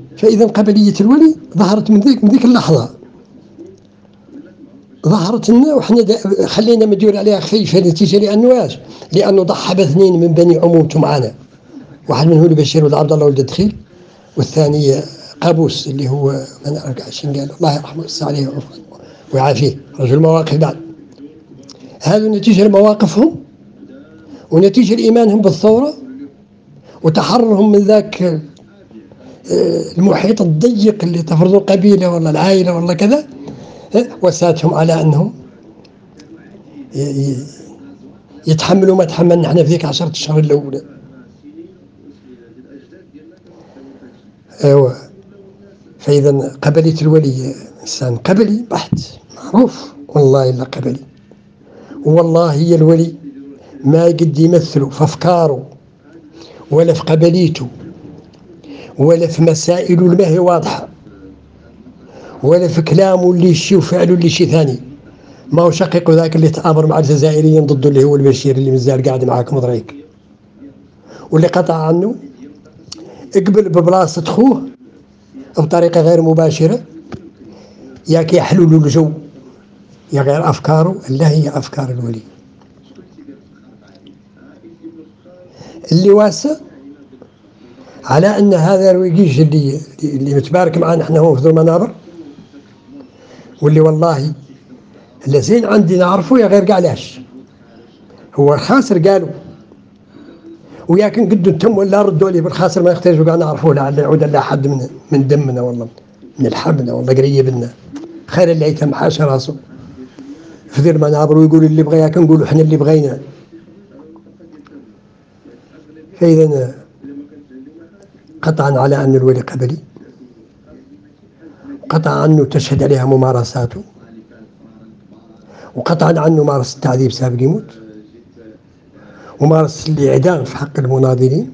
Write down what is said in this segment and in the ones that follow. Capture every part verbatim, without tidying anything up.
فإذا قبلية الولي ظهرت من ذيك من ذيك اللحظة، ظهرت لنا وحنا خلينا مدير عليها خيفة نتيجة لأنه واش؟ لأنه ضحى باثنين من بني عمومته معنا، واحد منهم البشير ولد عبد الله ولد الدخيل، والثاني قابوس اللي هو ما نعرف شنو قال، الله يرحمه ويسع عليه ويعافيه، رجل مواقف بعد. هذا نتيجة لمواقفهم ونتيجة لإيمانهم بالثورة وتحررهم من ذاك المحيط الضيق اللي تفرضوا القبيلة ولا العائلة ولا كذا، وساتهم على أنهم يتحملوا ما تحملنا احنا في ذيك عشرة الشهور الأولى. ايوه. فإذا قبلية الولي إنسان قبلي بحت معروف، والله إلا قبلي، والله هي الولي ما قد يمثله في أفكاره ولا في قبليته ولا في مسائله اللي ما هي واضحة ولا في كلامه اللي شي وفعله اللي شي ثاني. ما هو شقيق ذاك اللي تآمر مع الجزائريين ضده اللي هو البشير اللي مازال قاعد معاكم ضريك، واللي قطع عنه اقبل ببلاصة خوه بطريقة غير مباشرة، يا كيحلوا له الجو يا غير أفكاره لا هي أفكار الولي اللي واسع على أن هذا الوقيش اللي اللي متبارك معنا احنا هو في ذو المنابر، واللي والله اللي زين عندي نعرفه يا غير قاعلاش هو خاسر قالوا، وياكن قدوا تم ولا ردوا لي بالخاسر ما يحتاجوا قاعد نعرفوه لعل يعود لا حد من من دمنا والله من الحبنا والله قريب لنا، خير اللي يتم حاشا راسه في ذي المنابر ويقول اللي بغى، ياكن نقولوا احنا اللي بغينا. فإذا قطعا على أن الولي قبلي، قطعا عنه تشهد عليها ممارساته، وقطعا عنه مارس التعذيب سابق يموت، ومارس الإعدام في حق المناضلين،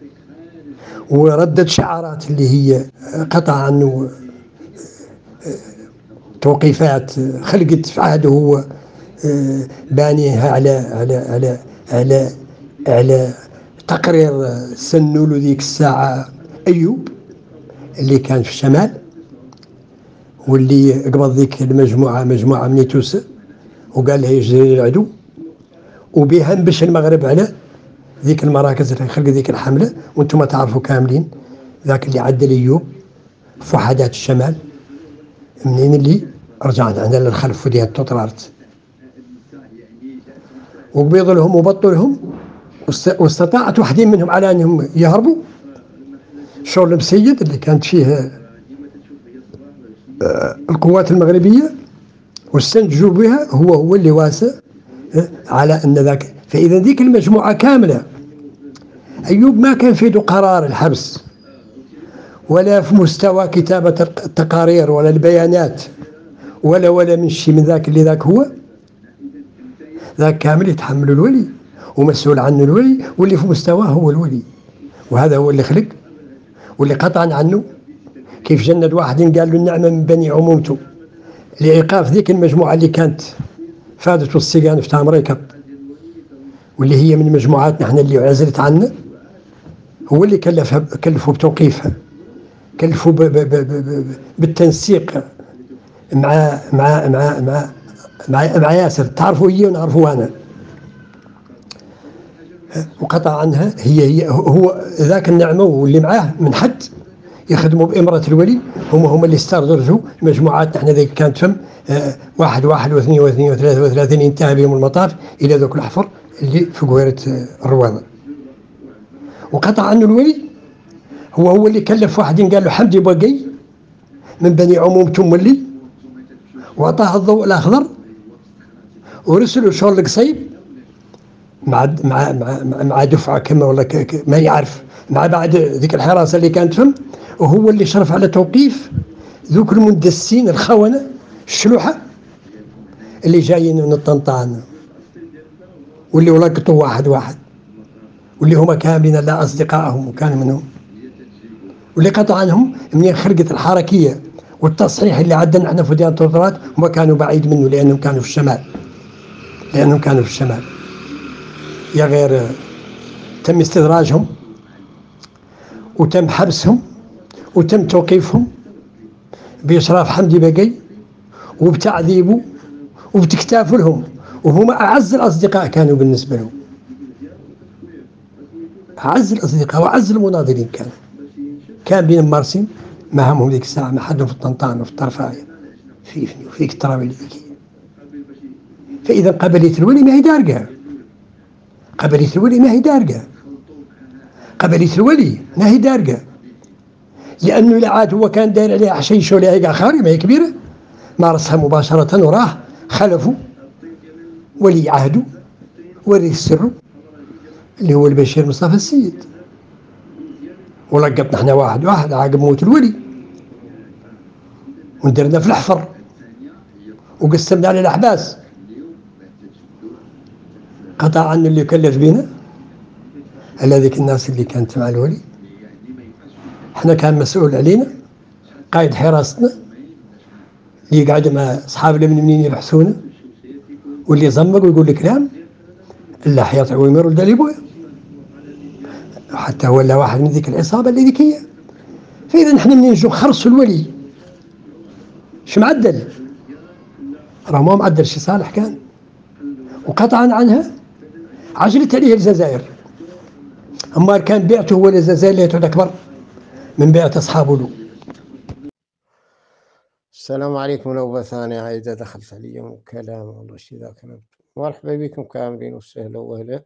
وردد شعارات اللي هي قطع عنه توقيفات خلقت في عهده هو بانيها على على على على على تقرير سنولو ذيك الساعة أيوب اللي كان في الشمال، واللي قبض ذيك المجموعة مجموعة من توسة وقال لها يجري العدو، وبها نبش المغرب على ذيك المراكز اللي خلق ذيك الحملة. وانتم تعرفوا كاملين ذاك اللي عدل أيوب في وحدات الشمال منين اللي رجعنا عندنا للخلف وديها التطرارت وقبيض لهم وبطوا لهم، واستطاعت واحدين منهم على أنهم يهربوا. شغل مسيد اللي كانت فيه القوات المغربية واستنتجوا بها هو هو اللي واسع على أن ذاك. فإذا ذيك المجموعة كاملة أيوب ما كان في يده قرار الحبس ولا في مستوى كتابة التقارير ولا البيانات ولا ولا من شيء من ذاك اللي ذاك هو ذاك كامل يتحمل الولي ومسؤول عنه الولي، واللي في مستواه هو الولي، وهذا هو اللي خلق واللي قطعا عنه. كيف جند واحد قال له النعمة من بني عمومته لإيقاف ذيك المجموعة اللي كانت فادت السجان في تامريكا واللي هي من مجموعاتنا احنا اللي عزلت عنا، هو اللي كلفها كلفوا بتوقيفها، كلفوا ب ب ب ب بالتنسيق مع مع مع مع مع, مع ياسر، تعرفوا هي ونعرفوا انا، وقطع عنها هي هي هو ذاك النعمة واللي معاه من حد يخدموا بإمرة الولي، هم هم اللي استرجعوا مجموعات احنا ذيك كانت فم اه واحد واحد واثنين واثنين وثلاثة وثلاثين انتهى بهم المطاف إلى ذوك الحفر اللي في قويرة اه الروابة. وقطع عنه الولي هو هو اللي كلف واحد قال له حمدي بوقي من بني عمومته مولي، وأعطاه الضوء الأخضر ورسلوا شغل القصيب مع مع مع مع دفعة كما ولا ما يعرف مع بعد ذيك الحراسة اللي كانت فم، وهو اللي شرف على توقيف ذوك المندسين الخونة الشلوحة اللي جايين من الطنطان واللي ولقطوا واحد واحد واللي هما كاملين لا أصدقائهم وكان منهم، واللي قطع عنهم منين خلقت الحركية والتصحيح اللي عدنا احنا في ديانة التطرات وما كانوا بعيد منه لأنهم كانوا في الشمال لأنهم كانوا في الشمال يا غير تم استدراجهم وتم حبسهم وتم توقيفهم بإشراف حمدي بقي وبتعذيبه وبتكتاف لهم، وهم أعز الأصدقاء كانوا بالنسبة له، أعز الأصدقاء وأعز المناضلين كانوا. كان بين مارسين ما همهم ذيك الساعة ما حدهم في الطنطان وفي الطرفاية في في التراب الذيك. فإذا قبلية الولي ما هي دارقة، قبلية الولي ما هي دارقة، قبلية الولي ما هي دارقة، لأنه إلا عاد هو كان داير عليها حشيش ولا هيك خاري ما هي كبيرة، مارسها مباشرة وراه خلفه ولي عهده ورئيس سره اللي هو البشير مصطفى السيد، ولقطنا احنا واحد واحد عقب موت الولي، وندرنا في الحفر وقسمنا على الأحباس. قطعا اللي كلف بينا على ذيك الناس اللي كانت مع الولي، احنا كان مسؤول علينا قائد حراستنا اللي يقعد مع اصحاب الامن منين يبحثونا، واللي يزمر ويقول الكلام الا حياة عويمر ولد ابويا، حتى ولا واحد من ذيك العصابه اللي ذيك هي. فاذا نحن منين نجو خرصوا الولي ايش معدل؟ راه ما معدل شي صالح كان، وقطعا عنها عجلت عليه الجزائر. اما كان بيعته هو للجزائر اللي تعود اكبر من بيعة اصحابه له. السلام عليكم. نوبة ثانية عايدة دخلت عليهم كلام والله شي ذاك. مرحبا بكم كاملين وسهلا وهلا.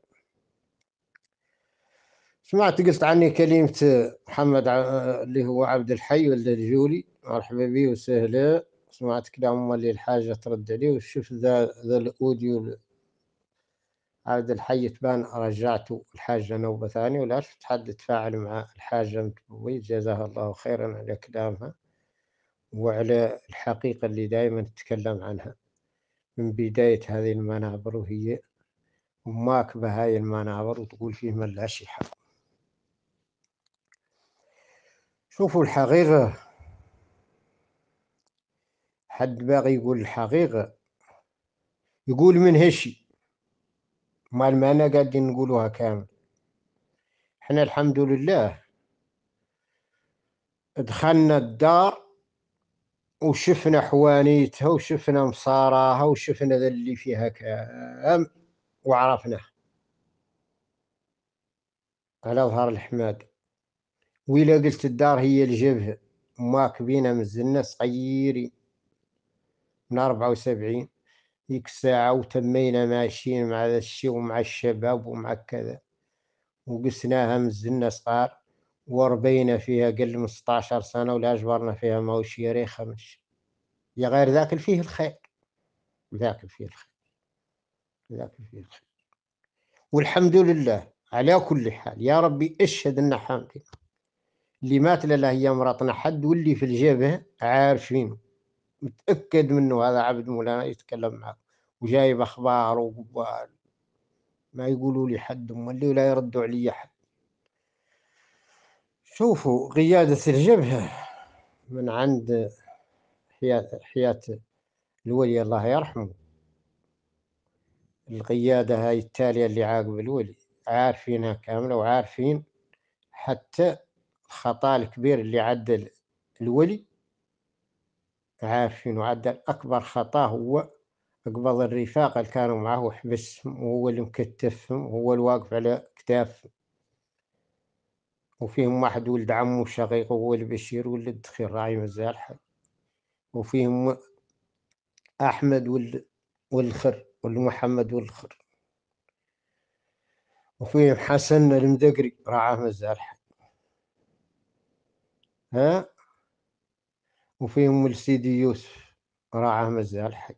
سمعت قلت عني كلمة محمد ع... اللي هو عبد الحي ولد الجولي، مرحبا بيه وسهلا. سمعت كلام اللي الحاجة ترد عليه، وشوف ذا ذا الأوديو عبد الحي تبان رجعته الحاجة نوبة ثانية، ولا تحد تفاعل مع الحاجة متبوي جزاها الله خيرا على كلامها وعلى الحقيقة اللي دائما تتكلم عنها من بداية هذه المنابر، وهي مواكبة هاي المنابر وتقول فيه من لا شي حق. شوفوا الحقيقة، حد باغي يقول الحقيقة يقول من هالشي، مال ما أنا قاعدين نقولوها كامل. احنا الحمد لله دخلنا الدار وشفنا حوانيتها وشفنا مصاراها وشفنا ذا اللي فيها كام وعرفناه على ظهر الحماد. وإلا قلت الدار هي الجبهة مواكبينها مزلنا صغيرين من أربعة وسبعين ديك الساعة، وتمينا ماشيين مع ذا الشي ومع الشباب ومع كذا، وقسناها مزلنا صغار وربينا فيها قل من ستاشر سنة ولا جبرنا فيها موشي ريخة مش يا غير ذاك فيه الخير، ذاك فيه الخير، ذاك فيه الخير. والحمد لله على كل حال. يا ربي اشهد ان حامدين اللي مات لله هي مراتنا حد، واللي في الجبهة عارفين متأكد منه هذا عبد مولانا يتكلم معه وجايب أخبار وقبال ما يقولوا لي حد مولي ولا يردوا علي حد. شوفوا قيادة الجبهة من عند حياة, حياة الولي الله يرحمه، القيادة هاي التالية اللي عاقب الولي عارفينها كاملة، وعارفين حتى الخطأ الكبير اللي عدل الولي، عارفين وعدل أكبر خطأ هو أقبض الرفاق اللي كانوا معه وحبسهم، وهو اللي مكتفهم وهو الواقف على كتافهم، وفيهم واحد ولد عمه شقيق وهو البشير ولد الدخيل راعي مزال حي، وفيهم أحمد ولد والخر والمحمد والخر، وفيهم حسن المدقري راعاه مزال حي، ها وفيهم السيدي يوسف راعاه مزال حي.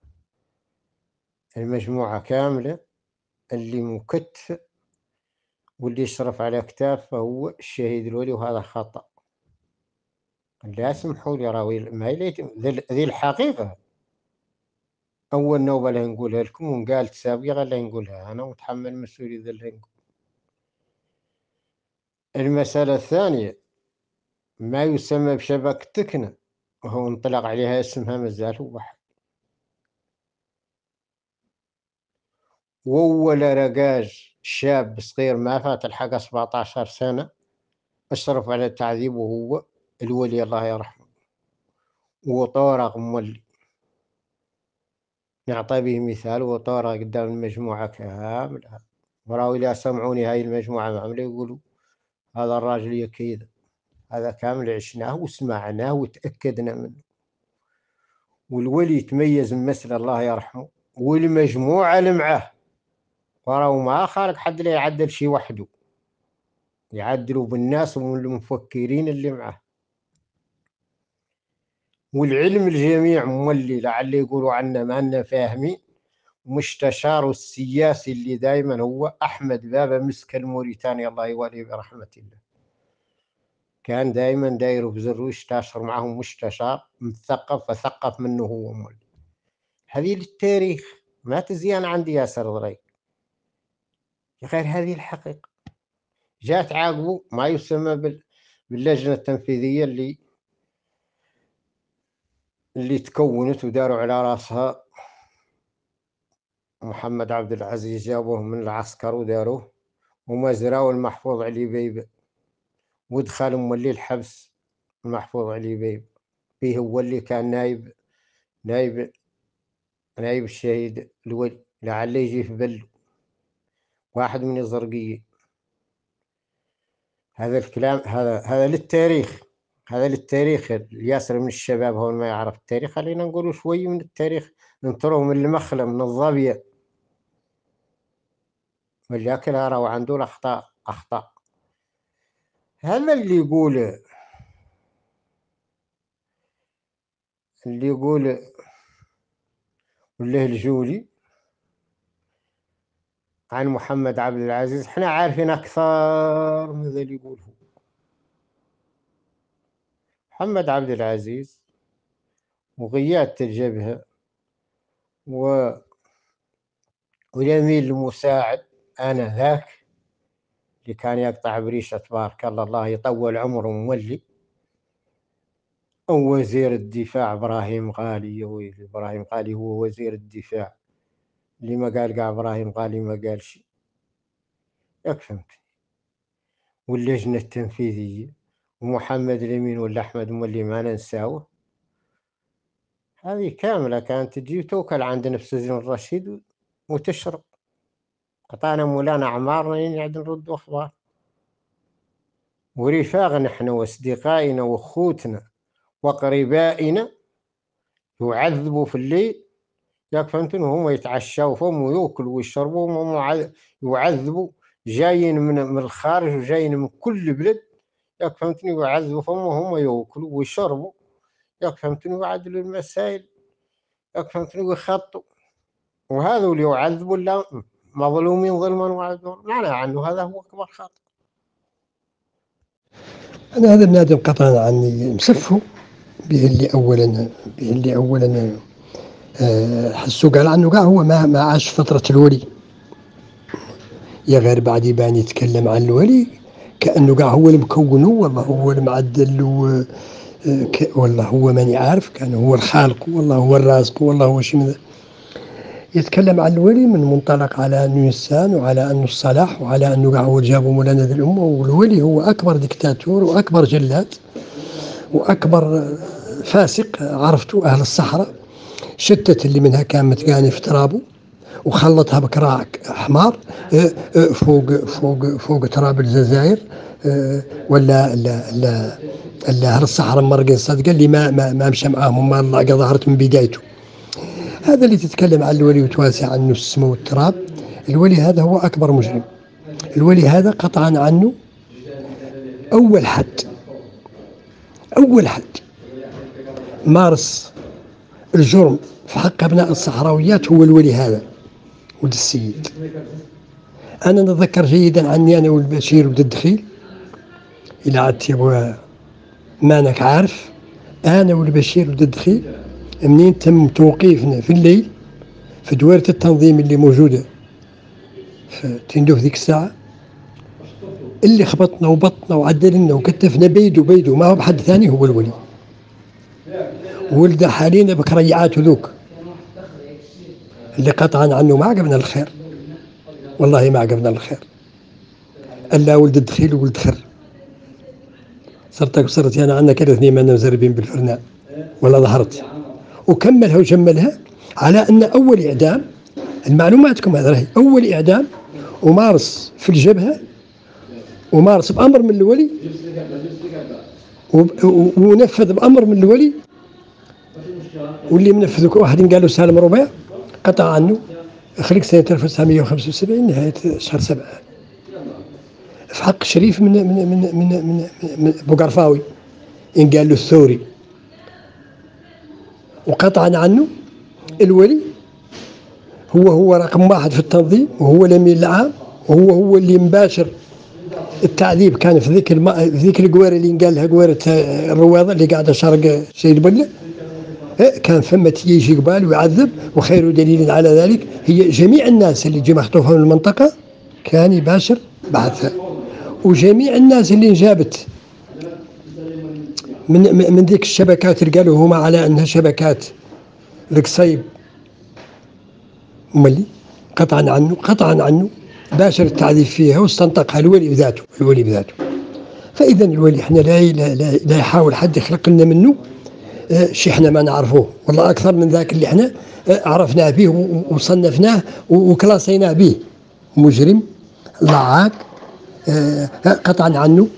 المجموعة كاملة اللي مكتف واللي يشرف على كتافه هو الشهيد الولي، وهذا خطأ. لا سمحوا لي راوي ما ذي الحقيقة. أول نوبة اللي نقولها لكم ونقالت سابقا اللي نقولها أنا متحمل مسؤولية ذا اللي نقول. المسألة الثانية ما يسمى بشبكة تكنة، وهو انطلق عليها اسمها مازال هو واحد، وأول رقاج شاب صغير ما فات الحق سبعة عشر سنة أشرف على تعذيبه هو الولي الله يرحمه، وطورق مولي، نعطي به مثال. وطورق قدام المجموعة كاملة، وراو إلا سمعوني هاي المجموعة عاملة يقولوا هذا الراجل يكيد، هذا كامل عشناه وسمعناه وتأكدنا منه. والولي يتميز بمثل الله يرحمه والمجموعة اللي معاه، وراو ما خالق حد لا يعدل شي وحده، يعدلوا بالناس والمفكرين اللي معاه. والعلم الجميع مولي، لعل يقولوا عنا ما أننا فاهمين. مستشاره السياسي اللي دائما هو أحمد بابا مسك الموريتاني الله يولي برحمة الله، كان دائما دايره بزر يستشر معهم مستشار مثقف فثقف منه هو مولي. هذه للتاريخ ما تزيان عندي ياسر ضريك، غير هذه الحقيقة. جات عاقبه ما يسمى باللجنة التنفيذية اللي اللي تكونت وداروا على راسها محمد عبد العزيز، جابوه من العسكر وداروه، وما زراو المحفوظ علي بيب، ودخل مولي الحبس المحفوظ علي بيب. فيه هو اللي كان نايب نايب نايب الشهيد الولي، لعل يجي في بلو واحد من الزرقية. هذا الكلام هذا هذا للتاريخ، هذا للتاريخ. ياسر من الشباب هو ما يعرف التاريخ، خلينا نقولوا شوي من التاريخ، ننطروه من المخلة من الظابية، ولكن راهو عنده الأخطاء أخطاء. هذا اللي يقول اللي يقول وله الجولي عن محمد عبد العزيز، احنا عارفين أكثر من ذا اللي يقوله. محمد عبد العزيز وقيادة الجبهة و واليمين المساعد آنذاك اللي كان يقطع بريشة تبارك الله، الله يطول عمره مولي، أو وزير الدفاع إبراهيم غالي. ويلي إبراهيم غالي هو وزير الدفاع، اللي ما قال قال إبراهيم غالي ما قال شيء، ياك فهمت. واللجنة التنفيذية ومحمد اليمين ولا أحمد مولي ما ننساوه، هذه كاملة كانت تجي توكل عندنا في سجن الرشيد وتشرب. قطعنا مولانا عمارنا ينعد نرد أخبار، ورفاقنا احنا واصدقائنا واخوتنا وقريبائنا يعذبوا في الليل، ياك فهمتون، وهم يتعشوا فهم ويأكلوا ويشربوا، وهم يعذبوا جايين من من الخارج وجايين من كل بلد، ياك فهمتني، يعذبوا فهم وهم يأكلوا ويشربوا، ياك فهمتني، ويعدلوا المسائل، ياك فهمتني، ويخطوا. وهذا اللي يعذبوا لا مظلومين ظلما وعدوان، معنى عنه هذا هو أكبر خطأ. أنا هذا بنادم قطعا عني مسفه به اللي أولا به اللي أولا أه حسوا قال عنه قال هو ما ما عاش فترة الولي، يا غير بعد يبان يتكلم عن الولي كأنه قال هو المكونه والله هو المعدل والله هو ماني عارف، كان هو الخالق والله هو الرازق والله هو شنو. يتكلم عن الولي من منطلق على أنه إنسان وعلى أنه الصلاح وعلى أنه قاع هو جابه مولانا ذي الأمة، والولي هو أكبر دكتاتور وأكبر جلاد وأكبر فاسق عرفته أهل الصحراء، شتت اللي منها كان متقاني في ترابه وخلطها بكراع حمار فوق فوق فوق تراب الجزائر، ولا لا لا لا أهل الصحراء مرقين صدقا اللي ما ما, ما مشى معاهم ما الله ظهرت من بدايته. هذا اللي تتكلم عن الولي وتواسع عنه السماء والتراب، الولي هذا هو أكبر مجرم. الولي هذا قطعا عنه أول حد أول حد مارس الجرم في حق أبناء الصحراويات هو الولي هذا ولد السيد. أنا نتذكر جيدا عني أنا والبشير ولد الدخيل، إلى عدت يا أبو مانك عارف، أنا والبشير ولد الدخيل منين تم توقيفنا في الليل في دويرة التنظيم اللي موجودة في تندو في ذيك الساعة، اللي خبطنا وبطنا وعدلنا وكتفنا بيدو بيدو ما هو بحد ثاني هو الولي. ولد حالينا بكريعاته ذوك اللي قطعا عنه ما عقبنا الخير، والله ما عقبنا الخير، ألا ولد الدخيل وولد خر. صرتك وصرت أنا عندنا كذا اثنين منا مزربين بالفرناء ولا ظهرت، وكملها وجملها على أن أول إعدام، المعلوماتكم هذا راهي أول إعدام ومارس في الجبهة، ومارس بأمر من الولي ونفذ بأمر من الولي، واللي منفذ واحد قالوا سالم ربيع قطع عنه خلق سنة ألف وتسعمائة وخمسة وسبعين نهاية شهر سبعة في حق شريف من من من من, من, من بوقرفاوي إن قال له الثوري، وقطعا عنه الولي هو هو رقم واحد في التنظيم، وهو الأمين العام، وهو هو اللي مباشر التعذيب. كان في ذيك الم... في ذيك القوارة اللي قال لها قوارة الرويضة اللي قاعدة شرق سيد بلة، كان ثم يجي قبال ويعذب. وخير دليل على ذلك هي جميع الناس اللي جي مخطوفة من المنطقة كان يباشر بحثها، وجميع الناس اللي انجابت من من ذيك الشبكات اللي قالوا هما على انها شبكات القصيب ملي قطعا عنه قطعا عنه باشر التعذيب فيها واستنطقها الولي بذاته الولي بذاته. فاذا الولي احنا لا لا, لا يحاول حد يخلق لنا منه شيء احنا ما نعرفوه، والله اكثر من ذاك اللي احنا عرفناه به وصنفناه وكلاصيناه به. مجرم لعاق قطعا عنه،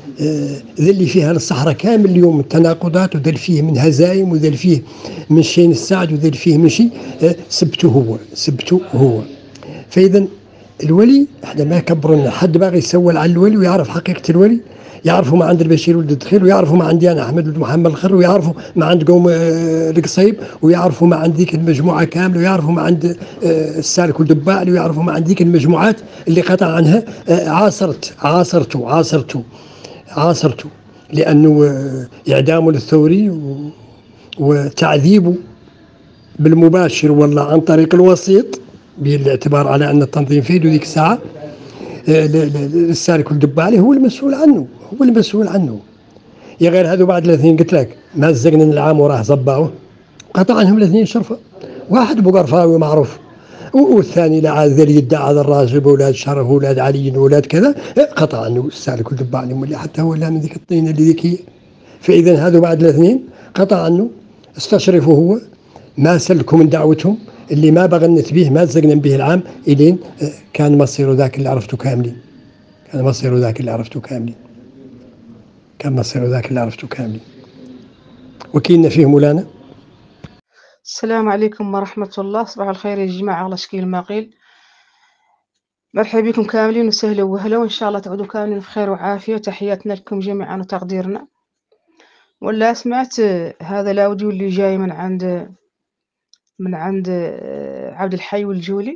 ذل فيها للصحراء كامل اليوم التناقضات، وذل فيه من هزايم، وذل فيه من شين السعد، وذل فيه من شيء سبته هو سبته هو. فاذا الولي احنا ما كبرنا حد باغي يسول على الولي ويعرف حقيقه الولي، يعرفوا ما عند البشير ولد الدخيل، ويعرفوا ما عندي انا احمد ولد محمد الخر، ويعرفوا ما عند قوم القصيب، ويعرفوا ما عند ذيك المجموعه كامله، ويعرفوا ما عند السالك والدباعلي، ويعرفوا ما عند ذيك المجموعات اللي قطع عنها. عاصرت عاصرته عاصرته عاصرته لانه اعدامه للثوري وتعذيبه بالمباشر والله عن طريق الوسيط، بالاعتبار على ان التنظيم في ذيك الساعه السالك والدبالي هو المسؤول عنه هو المسؤول عنه. يا غير هذو بعد الاثنين قلت لك ما زقنا العام وراه صباوه، قطع عنهم الاثنين شرفه، واحد بوقرفاوي معروف، والثاني لعاد ذي يدعى هذا الراجل بأولاد شرف وأولاد علي وأولاد كذا، قطع عنه السالك والدبالي واللي حتى هو لا من ذيك الطينه اللي ذيك هي. فاذا هذو بعد الاثنين قطع عنه، استشرفوا هو، ما سلكوا من دعوتهم اللي ما بغنت به ما زقنا به العام إلين كان مصير ذاك اللي عرفته كاملين كان مصير ذاك اللي عرفته كاملين كان مصير ذاك اللي عرفته كاملين وكيلنا فيه مولانا. السلام عليكم ورحمة الله. صباح الخير يا جماعة، الله شكيل ما قيل. مرحبا بكم كاملين وسهلا وهلا، وإن شاء الله تعودوا كاملين في خير وعافية. تحياتنا لكم جميعا وتقديرنا. ولا سمعت هذا الأوديو اللي جاي من عند من عند عبد الحي والجولي،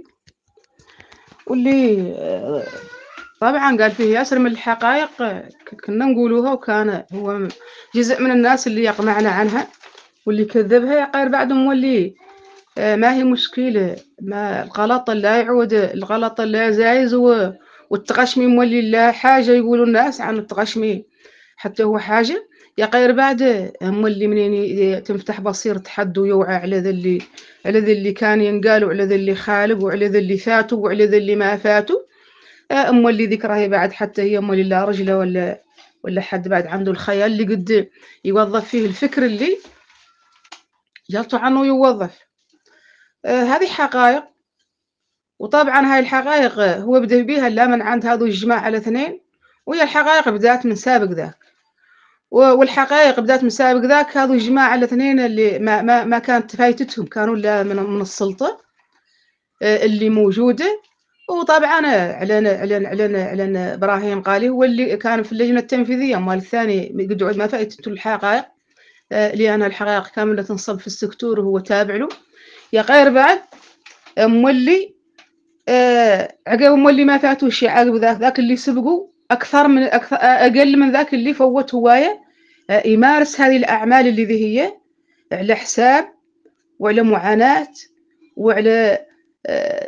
واللي طبعا قال فيه ياسر من الحقائق كنا نقولوها، وكان هو جزء من الناس اللي يقمعنا عنها واللي كذبها. يا غير بعدهم واللي ما هي مشكلة، ما الغلط لا يعود، الغلط لا زايز، والتغشمي مولي لا حاجة يقولوا الناس عن التغشمي حتى هو حاجة. يا غير بعد مولي منين تنفتح بصير تحد ويوعى على ذا اللي على ذا اللي كان ينقال، وعلى ذا اللي خالب، وعلى ذا اللي فاتوا، وعلى ذا اللي ما فاتوا. أم اللي ذكرها بعد حتى هي أم اللي لا رجله ولا ولا حد بعد عنده الخيال اللي قد يوظف فيه الفكر اللي جلطوا عنه يوظف. آه هذه حقائق، وطبعا هاي الحقائق هو بدأ بيها لا من عند هذو الجماعة الاثنين، وهي الحقائق بدأت من سابق ذاك، والحقائق بدأت من سابق ذاك. هذو الجماعة الاثنين اللي ما ما ما كانت فايتتهم كانوا لا من من السلطة آه اللي موجودة. وطبعا اعلن اعلن اعلن اعلن ابراهيم قالي هو اللي كان في اللجنه التنفيذيه، مال الثاني قد ما فاتته الحقائق آه لان الحقائق كامله تنصب في السكتور وهو تابع له. يا غير بعد مولي آه عقب مولي ما فاتوا شيء عقب ذاك ذاك اللي سبقوا اكثر من اكثر اقل من ذاك اللي فوت هوايه آه يمارس هذه الاعمال اللي ذي هي على حساب وعلى معاناه وعلى آه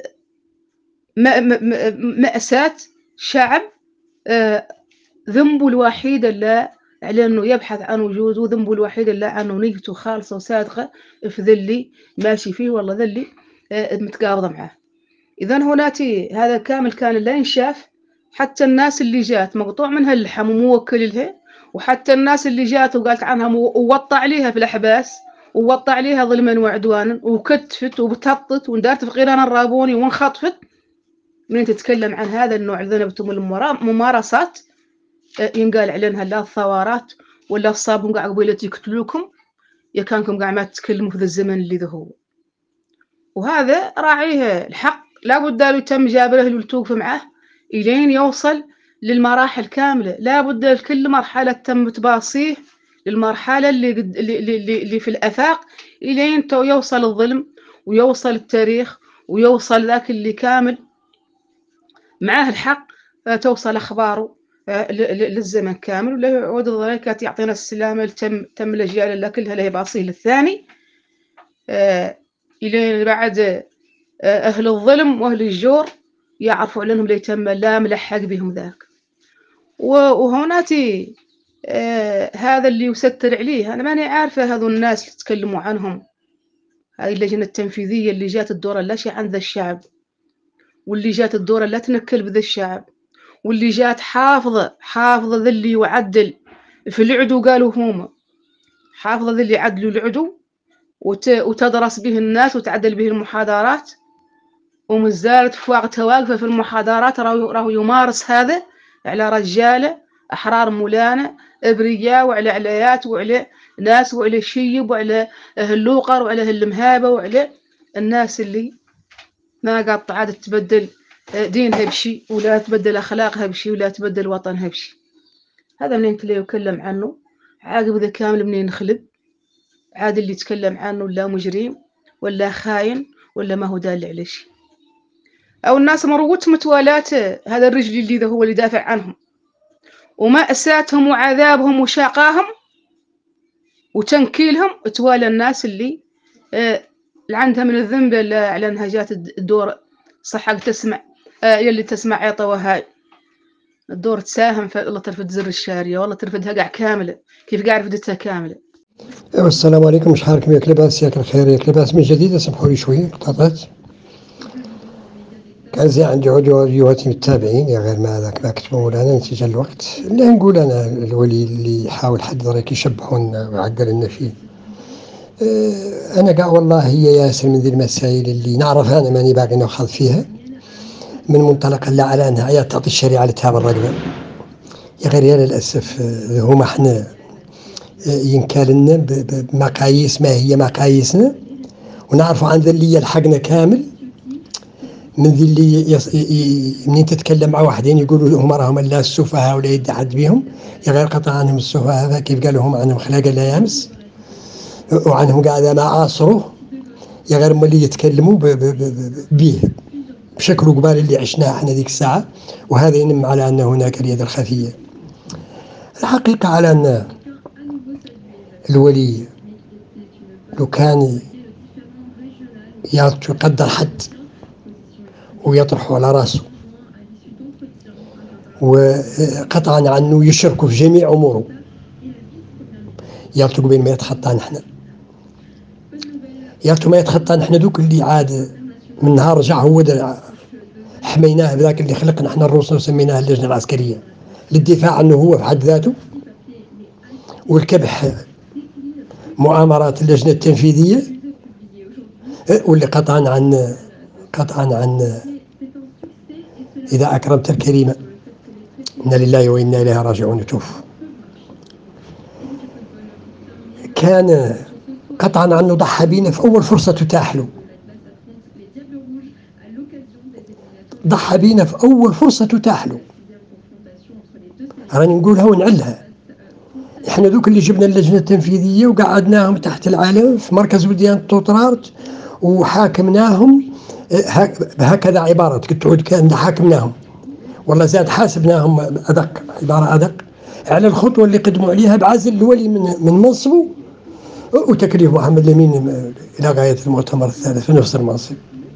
مأساة شعب آه ذنبه الوحيد اللي على أنه يبحث عن وجوده، وذنبه الوحيد اللي عنه نيته خالصة وصادقة في ذلي ماشي فيه والله ذلي آه متقابضة معه. إذن هناتي هذا كامل كان لا ينشاف، حتى الناس اللي جات مقطوع منها اللحم وموكل لها وحتى الناس اللي جات وقالت عنها ووطى عليها في الأحباس ووطى عليها ظلما وعدوانا وكتفت وبتهطت وندارت في قيران الرابوني وانخطفت. من تتكلم عن هذا النوع ذنبتم الممارسات ينقال عليها لا الثورات ولا الصابون قاع قبيلة يقتلوكم يا كانكم قاع ما تتكلموا في ذا الزمن اللي ذا هو. وهذا راعيه الحق لابد له يتم جابره للتوقف معه إلين يوصل للمراحل كاملة. لابد لكل مرحلة تم تباصيه للمرحلة اللي, اللي, اللي, اللي في الآفاق إلين تو يوصل الظلم ويوصل التاريخ ويوصل ذاك اللي كامل معاه الحق توصل أخباره للزمن كامل. ولا يعود الضريكات يعطينا السلامة تم تم الأجيال اللي كلها له باصيه للثاني إلين بعد أهل الظلم وأهل الجور يعرفوا لأنهم ليتم لا ملحق بهم ذاك. وهوناتي آه هذا اللي يستر عليه. أنا ماني عارفة هذو الناس اللي تكلموا عنهم هاي اللجنة التنفيذية اللي جات الدورة لا شيء عن ذا الشعب واللي جات الدورة لا تنكل بذا الشعب واللي جات حافظة حافظة ذا اللي يعدل في العدو. قالوا هم حافظة ذا اللي يعدلوا العدو وت... وتدرس به الناس وتعدل به المحاضرات ومازالت في وقتها واقفة في المحاضرات راهو راهو يمارس هذا على رجالة أحرار مولانا أبرياء وعلى عليات وعلى ناس وعلى شيب وعلى أهل لوقر وعلى أهل المهابة وعلى الناس اللي ما قاطع عاد تبدل دينها بشي ولا تبدل أخلاقها بشي ولا تبدل وطنها بشي. هذا منين اللي يتكلم عنه عاقب ذا كامل منين نخلد عاد اللي يتكلم عنه لا مجرم ولا خاين ولا ما هو دال على شي. أو الناس مروت متوالات هذا الرجل اللي ذا هو اللي دافع عنهم ومأساتهم وعذابهم وشاقاهم وتنكيلهم توالى الناس اللي آه اللي عندها من الذنب على انها جات الدور صح تسمع آه يلي تسمع عيطة وهاي الدور تساهم فالله ترفد زر الشارية والله ترفدها قاع كاملة كيف قاع رفدتها كاملة. السلام عليكم. مش حالكم ياك لاباس ياك الخير ياك لاباس من جديد. سمحوا لي شوية قطعت كان زي عندي عدواتي متابعين يا غير ما ذاك ما كتبوا مولانا نتيجة الوقت. اللي نقول أنا الولي اللي يحاول حد ذاك يشبحونا ويعدل لنا فيه أه أنا قاع والله هي ياسر من ذي المسائل اللي نعرفها أنا ماني باقي ناخذ فيها من منطلق لا على أنها هي تعطي الشريعة لتهاب الرقبة يا غير يا للأسف هما احنا ينكالنا بمقاييس ما هي مقاييسنا ونعرفوا عن ذا اللي يلحقنا كامل من ذي اللي يص... ي... منين تتكلم مع واحدين يقولوا هم راهم لا السفهاء ولا يدي حد بيهم يا غير قطع عنهم السفهاء هذا كيف قالوا هم عنهم خلاقه لا يامس وعنهم قاعده ما عاصروه يا غير اللي يتكلموا ب... ب... ب... بيه بشكل قبال اللي عشناه احنا ذيك الساعه. وهذا ينم على ان هناك اليد الخفيه. الحقيقه على ان الولي لو كان يقدر حد ويطرحوا على راسه وقطعا عنه يشركوا في جميع أموره يالتو قبل ما يتخطى نحن يالتو ما يتخطى نحن دوك اللي عاد من نهار رجع هو حميناه بذاك اللي خلقنا نحن الروس وسميناه اللجنة العسكرية للدفاع عنه هو في حد ذاته والكبح مؤامرات اللجنة التنفيذية واللي قطعا عن قطعا عن إذا أكرمت الكريمة إنا لله وإنا إليه راجعون توف كان قطعا عنه ضحى بينا في أول فرصة تتاح له ضحى بينا في أول فرصة تتاح له. راني نقولها ونعلها إحنا ذوك اللي جبنا اللجنة التنفيذية وقعدناهم تحت العلم في مركز وديان طوطرارت وحاكمناهم بهكذا عبارة كتعود كأن حاكمناهم والله زاد حاسبناهم أدق عبارة أدق على الخطوة اللي قدموا عليها بعزل الولي من من منصبه وتكليف محمد الأمين إلى غاية المؤتمر الثالث في نفس المنصب.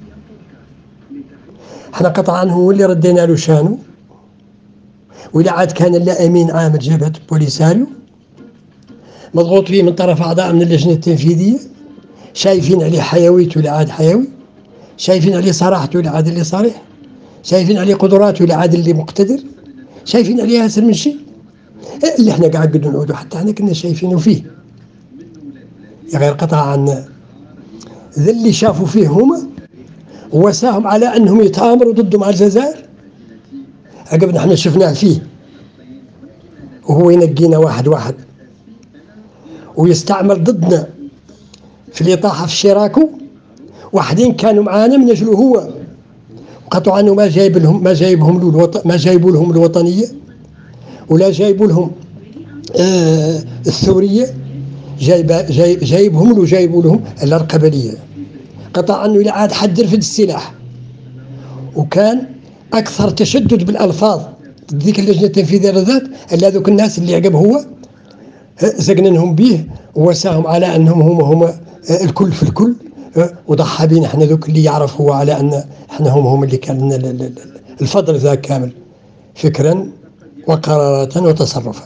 احنا قطعا هو اللي ردينا له شانه وإذا عاد كان لا أمين عام جبهة بوليساريو مضغوط فيه من طرف أعضاء من اللجنة التنفيذية شايفين عليه حيويته لعاد حيوي شايفين عليه صراحته لعاد اللي صريح شايفين عليه قدراته لعاد اللي مقتدر شايفين عليه ياسر من شيء اللي احنا قاعد نعودوا حتى احنا كنا شايفينه فيه، غير قطع عن ذا اللي شافوا فيه هما وساهم على انهم يتآمروا ضده مع الجزائر. عقب نحن شفناه فيه وهو ينقينا واحد واحد ويستعمل ضدنا في الإطاحة في شيراكو. واحدين كانوا معانا من اجله هو وقطعوا عنه ما جايب لهم ما جايبهم له الوط... ما جايبوا لهم الوطنيه ولا جايبوا لهم آه الثوريه، جايب جايب جايبهم له جايبوا لهم القبليه. قطع عنه الى عاد حد رفد السلاح، وكان اكثر تشدد بالالفاظ ذيك اللجنه التنفيذيه للذات اللي هذوك الناس اللي عقب هو زقننهم به ووساهم على انهم هم هم الكل في الكل، وضحى بينا احنا ذوك اللي يعرف هو على ان احنا هم هم اللي كان لنا الفضل ذاك كامل فكرا وقرارات وتصرفا.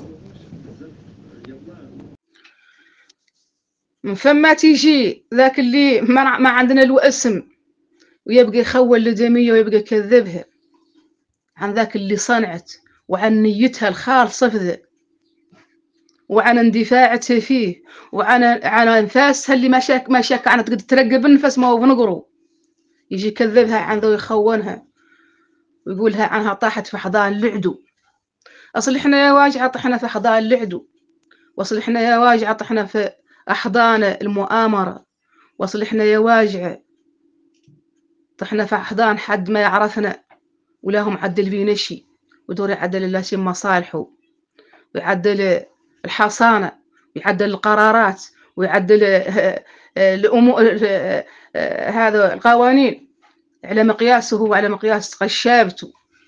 من فما تيجي ذاك اللي ما, ما عندنا له اسم ويبقى يخول لدمية ويبقى يكذبها عن ذاك اللي صنعت وعن نيتها الخالصة في ذا وعن اندفاعتها فيه وعن عن انفاسها اللي ما شاك ما شاك عنها تقدر ترقب النفس ما هو بنقرو، يجي يكذبها عن ذو يخونها ويقولها عنها طاحت في حضان العدو. اصل احنا يا واجعة طحنا في حضان العدو، واصل احنا يا واجعة طحنا في احضان المؤامرة، واصل احنا يا واجعة طحنا في احضان حد ما يعرفنا ولا هم عدل بينا شي ودور يعدل الله شي مصالحه ويعدل الحصانة ويعدل القرارات ويعدل الأمور هذا القوانين على مقياسه وعلى مقياس قشابته.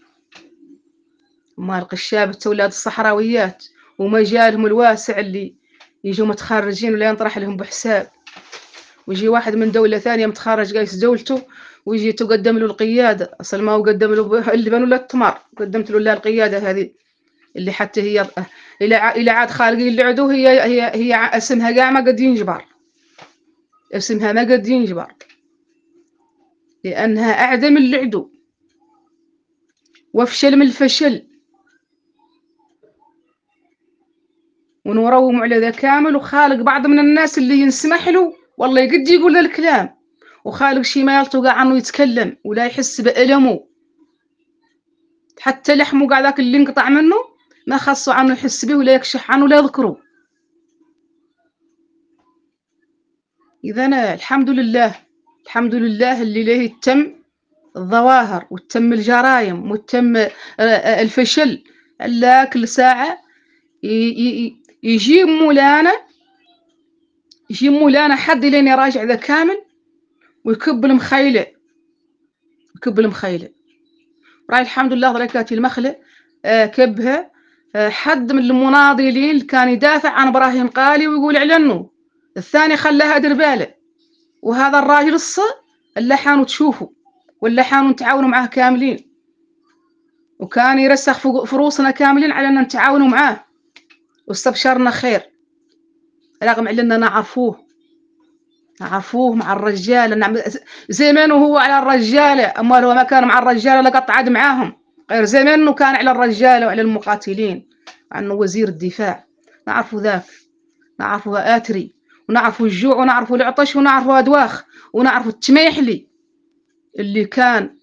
ما القشابة أولاد الصحراويات ومجالهم الواسع اللي يجوا متخرجين ولا ينطرح لهم بحساب، ويجي واحد من دولة ثانية متخرج قايس دولته ويجي تقدم له القيادة. أصل ما هو قدم له اللبن ولا التمر، قدمت له القيادة هذه اللي حتى هي إلى إلى عاد خالقين العدو هي هي هي اسمها قاع ما قد ينجبر، اسمها ما قد ينجبر لأنها أعدم العدو وافشل من الفشل ونروم على ذا كامل. وخالق بعض من الناس اللي ينسمح له والله يقد يقول له الكلام وخالق شي ما يلتقى عنه يتكلم ولا يحس بألمه، حتى لحمه قاع ذاك اللي انقطع منه ما خصوا عنه يحس به ولا يكشح عنه ولا يذكره. إذن الحمد لله الحمد لله اللي له تم الظواهر وتم الجرائم وتم الفشل إلا كل ساعة يجيب مولانا يجيب مولانا حد لين يراجع ذا كامل ويكب المخيلة يكب المخيلة. راي الحمد لله ضركاتي المخلة كبها حد من المناضلين اللي كان يدافع عن إبراهيم قالي ويقول اعلنوا، الثاني خلاها دربالة، وهذا الراجل الص اللي حانوا تشوفوا ولا حانوا نتعاونوا معاه كاملين وكان يرسخ فروسنا كاملين على أن نتعاونوا معاه واستبشرنا خير رغم علنا نعرفوه نعرفوه مع الرجال زمان وهو على الرجالة، أما هو ما كان مع الرجالة لقطعد معاهم غير زمان انه كان على الرجالة وعلى المقاتلين عنه وزير الدفاع. نعرفوا ذاك نعرفوا آتري ونعرفوا الجوع ونعرفوا العطش ونعرفوا أدواخ ونعرفوا التميحلي اللي كان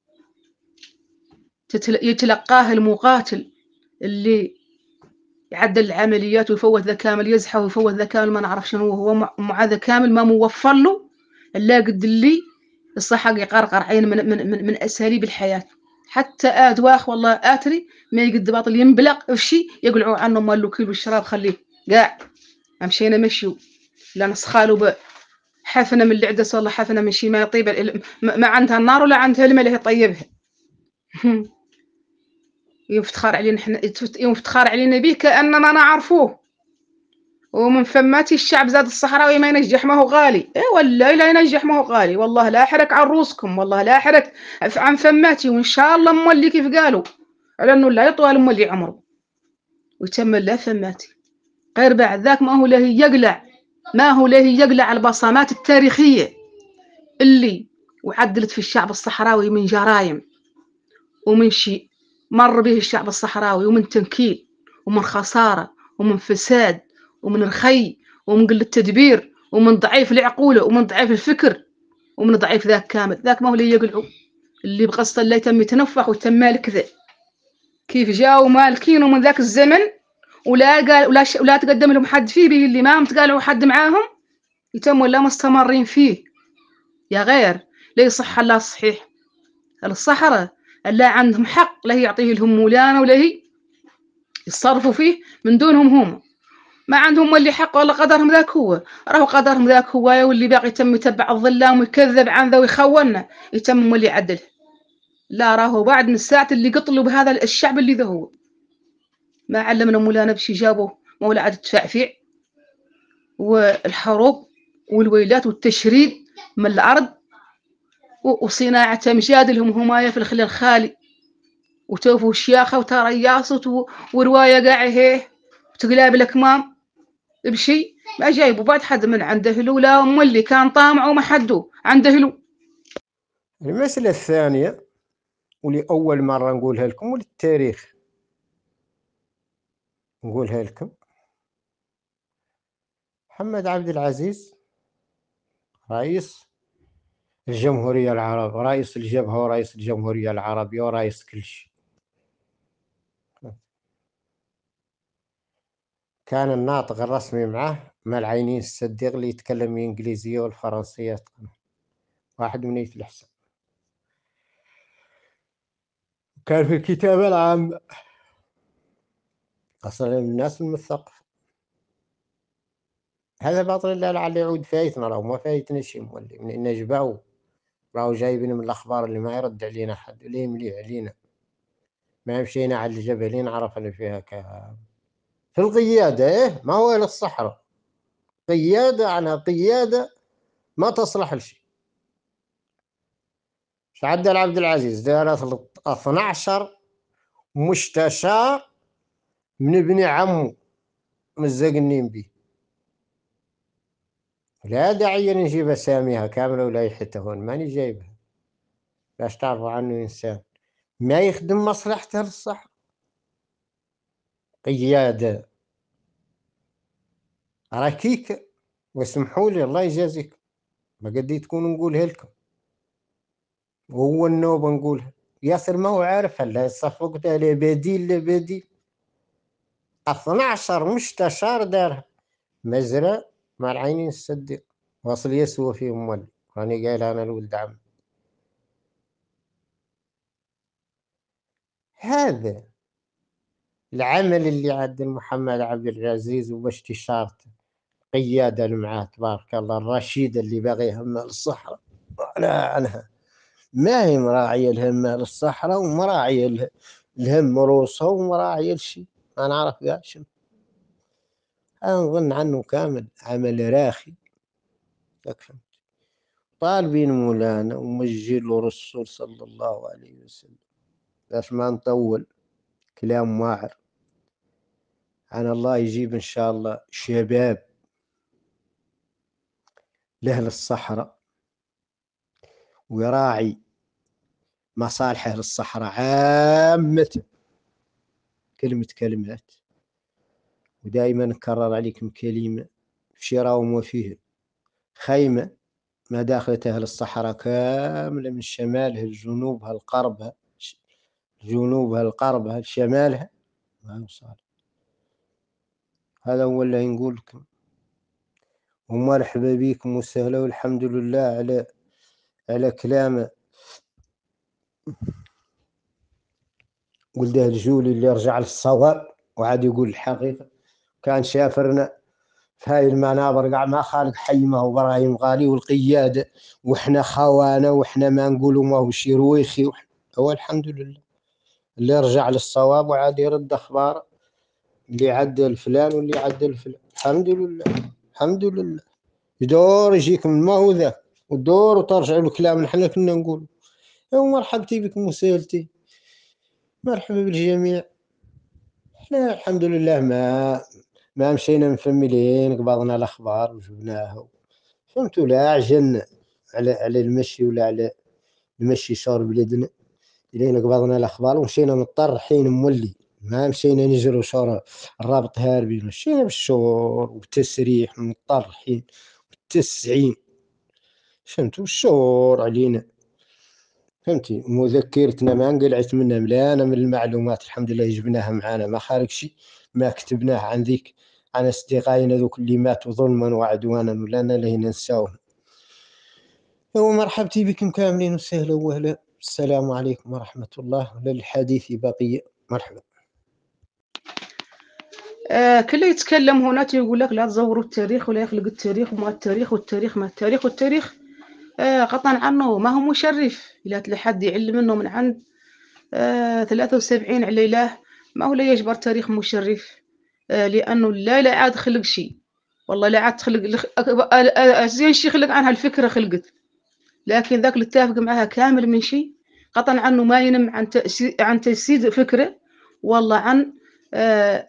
يتلقاه المقاتل اللي يعدل العمليات ويفوت ذا كامل يزحف ويفوت ذا كامل ما نعرف شنو هو مع ذا كامل ما موفر له إلا قد اللي الصحة يقرقر عين من, من, من, من أساليب الحياة. حتى أدواخ والله آتري ما يقد باطل ينبلق في يقلعوا عنه مال الكيل والشراب خليه قاع مشينا مشيو لا نسخالوا بحفنا من العدس والله حفنا من شي ما يطيب ما عندها النار ولا عندها الماء اللي يطيبها. يفتخر علينا احنا يفتخر علينا به كأننا نعرفوه. ومن فماتي الشعب زاد الصحراوي ما ينجح ما هو غالي ايه ولا لا ينجح ما هو غالي والله لا حرك عن روسكم والله لا حرك عن فماتي وان شاء الله مولي كيف قالوا على انه لا يطول مولي عمره ويتم له فماتي غير بعد ذاك ما هو له يقلع ما هو له يقلع البصمات التاريخية اللي وعدلت في الشعب الصحراوي من جرائم ومن شيء مر به الشعب الصحراوي ومن تنكيل ومن خسارة ومن فساد ومن رخي ومن قلة تدبير ومن ضعيف العقولة ومن ضعيف الفكر ومن ضعيف ذاك كامل. ذاك ما هو اللي يقلعوا، اللي بقصة اللي تم يتنفخ وتم مالك ذا. كيف جاوا مالكين ومن ذاك الزمن ولا قال ولا, ش... ولا تقدم لهم حد فيه به، اللي ما متقالوا حد معاهم يتم ولا مستمرين فيه. يا غير لا يصح الله صحيح الصحراء لا عندهم حق لا يعطيه لهم مولانا ولا هي يتصرفوا فيه من دونهم هم. ما عندهم واللي حق ولا قدرهم ذاك هو، راهو قدرهم ذاك هو، واللي باقي يتم يتبع الظلام ويكذب عن ذا ويخوننا يتم واللي يعدله. لا راهو بعد من الساعة اللي قتلوا بهذا الشعب اللي ذا هو ما علمنا مولانا بشي جابوا مولا عاد التفعفيع والحروب والويلات والتشريد من الأرض وصناعة مجادلهم همايا في الخلال الخالي وتوفوا الشياخة وترياصت ورواية قاعي هيه وتقلاب الأكمام بشي ما جايبوا بعد حد من عنده له، لا أم اللي كان طامع وما حدو عنده له. المسألة الثانية واللي أول مرة نقولها لكم وللتاريخ نقولها لكم، محمد عبد العزيز رئيس الجمهورية العربية، رئيس الجبهة ورئيس الجمهورية العربية ورئيس كل شيء، كان الناطق الرسمي معه مع العينين الصديق اللي يتكلم الإنجليزية والفرنسية، واحد من يت الحسن. كان في الكتابة العامة أصلا الناس المثقفة. هذا باطل الله لعل يعود فايتنا، راهو ما فايتنا شي مولي من إن جباو راهو جايبين من الأخبار اللي ما يرد علينا حد اللي يملي علينا. ما مشينا على الجبلين عرفنا فيها كهذا في القيادة. إيه ما هو للصحراء قيادة، عنها قيادة ما تصلح لشيء. عبد عبد العزيز دار اثنا عشر مستشار من ابن عمه مزقنين به، لا داعي نجيب اساميها كامله ولا يحتهون، ماني جايبها باش تعرفوا عنه انسان ما يخدم مصلحته للصح. قياده ركيك واسمحوا لي الله يجازيك ما قد تكون نقولها لكم، وهو النوبه نقولها ياسر ما هو عارف هلا يصفق عليه بديل لبديل. اثنا عشر مستشار دارها مزرعة مع العينين الصديق واصل يسوى فيهم ولي، راني قايل انا الولد عم. هذا العمل اللي عند محمد عبد العزيز وباستشارته قيادة اللي معاه تبارك الله الرشيدة اللي باغي يهمها للصحراء لا عنها ما هي مراعية الهمة للصحراء ومراعية الهم روسها ومراعية الشيء ما نعرف قاع شنو. أنا نظن عنه كامل عمل راخي يكفي. طالبين مولانا ومجلوا الرسول صلى الله عليه وسلم باش ما نطول كلام واعر عن الله يجيب إن شاء الله شباب لأهل الصحراء ويراعي مصالح أهل الصحراء عامة. كلمة كلمات ودائما نكرر عليكم كلمة في شراهم وفيه خيمة ما داخلت أهل الصحراء كاملة من شمالها لجنوبها لغربها جنوبها لغربها لشمالها ما يوصل. هذا هو اللي نقول لكم ومرحبا بكم وسهلا والحمد لله على على كلامه ولده الجولي اللي رجع للصواب وعاد يقول الحقيقة. كان شافرنا في هاي المنابر قاع ما خالق حيمه وابراهيم غالي والقيادة واحنا خوانا واحنا ما نقولوا ما هو شي رويخي. هو الحمد لله اللي رجع للصواب وعاد يرد اخبار اللي عدل فلان واللي عدل فلان. الحمد لله الحمد لله. يدور يجيكم ما هو ذا ودور وترجعوا الكلام نحن كنا نقول. ومرحبتي بكم وسهلتي مرحبا بالجميع. احنا الحمد لله ما ما مشينا مفملين قبضنا الاخبار وجبناها فهمتوا لا عجلنا على على المشي ولا على المشي شهر بلدنا لين قبضنا الاخبار ومشينا مضطر حين مولي ما مشينا نجرو شهر الرابط هاربين، مشينا بالشهور والتسريح مطرحين والتسعين، فهمتوا الشهور علينا، فهمتي. مذكرتنا ما انقلعت منها ملانا من المعلومات الحمد لله جبناها معانا، ما خارج شي ما كتبناه عن ذيك عن اصدقائنا ذوك اللي ماتوا ظلما وعدوانا ولا لهنا ننساوهم. ومرحبتي بكم كاملين وسهلا وهلا، السلام عليكم ورحمة الله، وللحديث بقية. مرحبا. آه كله يتكلم هنا يقول لك لا تزوروا التاريخ ولا يخلق التاريخ وما التاريخ والتاريخ ما التاريخ والتاريخ آه قطعا عنه ما هو مشرف. إلا تلاقي حد يعلم منه من عند آه ثلاثة وسبعين عليله ما هو لا يجبر تاريخ مشرف، آه لأنه لا لا عاد خلق شيء، والله لا عاد تخلق زين شي خلق عنها الفكرة خلقت، لكن ذاك اللي اتفق معها كامل من شيء قطعا عنه ما ينم عن عن تجسيد فكرة، والله عن آه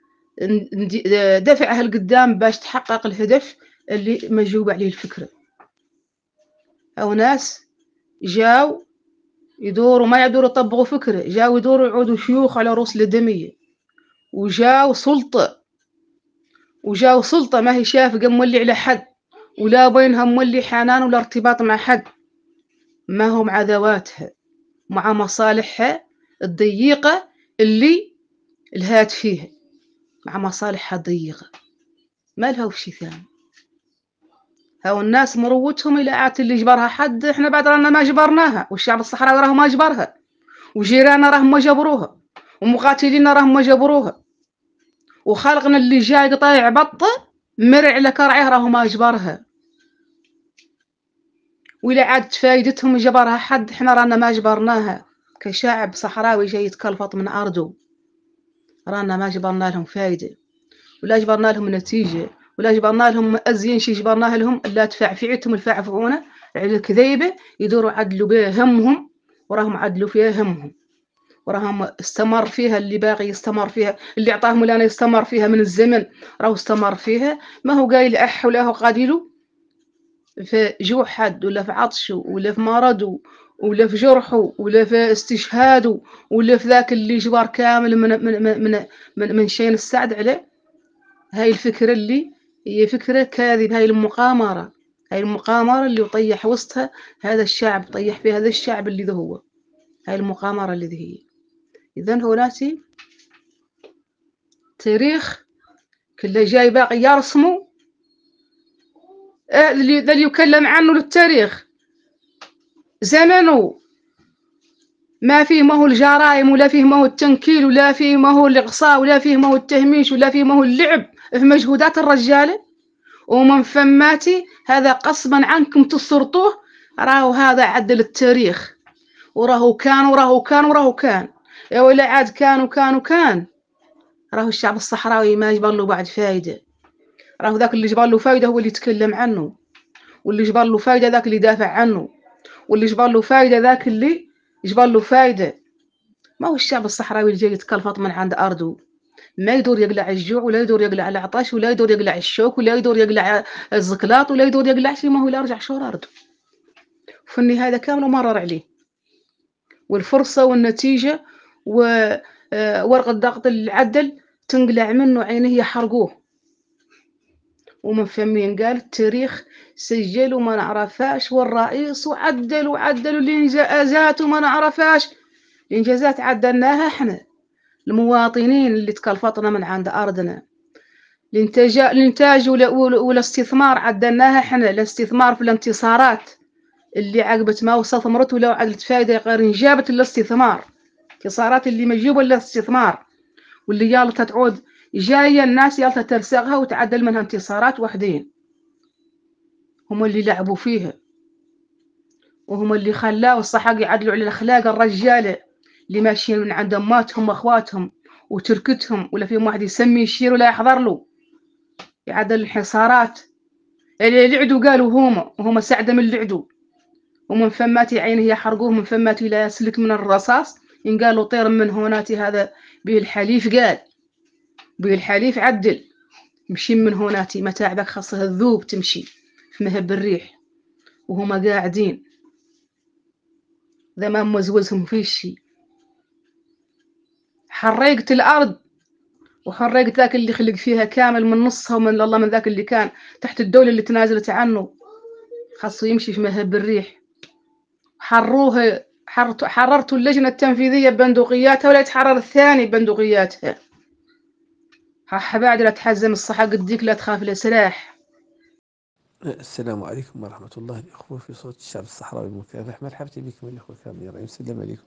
دفعها لقدام باش تحقق الهدف اللي مجوب عليه الفكرة. أو ناس جاو يدوروا ما يدوروا يطبقوا فكرة، جاو يدوروا يعودوا شيوخ على رؤوس الأدمية، وجاو سلطة وجاو سلطة ما هي شافقة مولي على حد ولا بينها مولي حنان ولا ارتباط مع حد، ما هو مع ذواتها مع مصالحها الضيقة اللي الهات فيها، مع مصالحها الضيقة ما لها وشي ثاني. هاو الناس مروتهم إلى عات اللي جبرها حد، إحنا بعد رانا ما جبرناها، والشعب الصحراوي راه ما جبرها، وجيراننا راهم ما جبروها، ومقاتلينا راهم ما جبروها، وخالقنا اللي جاي قطايع بطة مرع على كرعيه راهو ما جبرها. وإلى عاد فايدتهم جبرها حد، إحنا رانا ما جبرناها كشعب صحراوي جاي يتكلفط من أرضه، رانا ما جبرنا لهم فايدة ولا جبرنا لهم نتيجة ولا جبرنا لهم أزين شي جبرناه لهم إلا تفعفعتهم الفعفعونة على الكذيبة يدوروا عدلوا بها همهم، وراهم عدلوا فيها همهم، وراهم استمر فيها اللي باغي يستمر فيها، اللي عطاهم ولا يستمر فيها من الزمن راهو استمر فيها، ما هو قايل أح ولا هو قاديلو في جوع حد ولا في عطشه ولا في مرضه ولا في جرحه ولا في استشهاده ولا في ذاك اللي جبار كامل من من من من, من, من شين السعد عليه. هاي الفكرة اللي هي فكرة كاذب، هاي المقامرة، هاي المقامرة اللي يطيح وسطها هذا الشعب، طيح في هذا الشعب اللي ذا هو، هاي المقامرة اللي ذي هي. إذن هو ناسي تاريخ كله جاي باقي يرسموا آه اللي ذا اللي يكلم عنه للتاريخ زمنه ما فيه ما هو الجرائم ولا فيه ما هو التنكيل ولا فيه ما هو الإقصاء ولا فيه ما هو التهميش ولا فيه ما هو اللعب في مجهودات الرجالة، ومن فماتي هذا قصبا عنكم تسرطوه، راهو هذا عدل التاريخ، وراهو كان وراهو كان وراهو كان يا ويلي عاد كان وكان وكان. راهو الشعب الصحراوي ما جبر له بعد فايدة، راهو ذاك اللي جبر له فايدة هو اللي يتكلم عنه، واللي جبر له فايدة ذاك اللي دافع عنه، واللي جبر له فايدة ذاك اللي جبر له فايدة. ما هو الشعب الصحراوي اللي جاي يتكلفط من عند أرضه، ما يدور يقلع الجوع ولا يدور يقلع العطش ولا يدور يقلع الشوك ولا يدور يقلع الزقلاط ولا يدور يقلع شيء، ما هو لا رجع شور أرضه. وفي النهاية كامل مرر عليه، والفرصة والنتيجة وورقة ضغط العدل تنقلع منه عينه يحرقوه. ومن فمين قال التاريخ سجل وما نعرفاش، والرئيس وعدل وعدل الإنجازات وما نعرفاش، الإنجازات عدلناها احنا المواطنين اللي تكلفطنا من عند أرضنا، الانتاج الانتاج والاستثمار عدلناها احنا، الاستثمار في الانتصارات اللي عقبت ما واستثمرت ولا عدلت فايدة غير جابت الاستثمار، انتصارات اللي ما يجيبوا الا استثمار، واللي يالتها تعود جاية الناس يالتها ترسغها وتعدل منها انتصارات وحدين، هم اللي لعبوا فيها وهم اللي خلاوا الصحاق يعدلوا على الأخلاق الرجالة اللي ماشيين من عند أماتهم وأخواتهم وتركتهم، ولا فيهم واحد يسمي يشير ولا يحضر له يعدل الحصارات اللي لعدوا قالوا هما وهما سعدة من اللعدوا، ومن فماتي عينه يحرقوه، من فماتي لا يسلك من الرصاص إن قالوا طير من هوناتي هذا به الحليف، قال به الحليف عدل مشي من هوناتي متاعبك خاصها الذوب تمشي في مهب الريح، وهما قاعدين ذا ما مزوزهم في شي حرقت الأرض وحرقت ذاك اللي خلق فيها كامل من نصها ومن الله من ذاك اللي كان تحت الدولة اللي تنازلت عنه خاصه يمشي في مهب الريح. حروه حررت حررتوا اللجنة التنفيذية ببندقياتها ولا يتحرر الثاني ببندقياتها. حبعد لا تحزم الصحة قديك لا تخاف لا سلاح. السلام عليكم ورحمة الله. الأخوة في صوت الشعب الصحراوي المكافح، مرحبا بكم الأخوة الكرام، سلام عليكم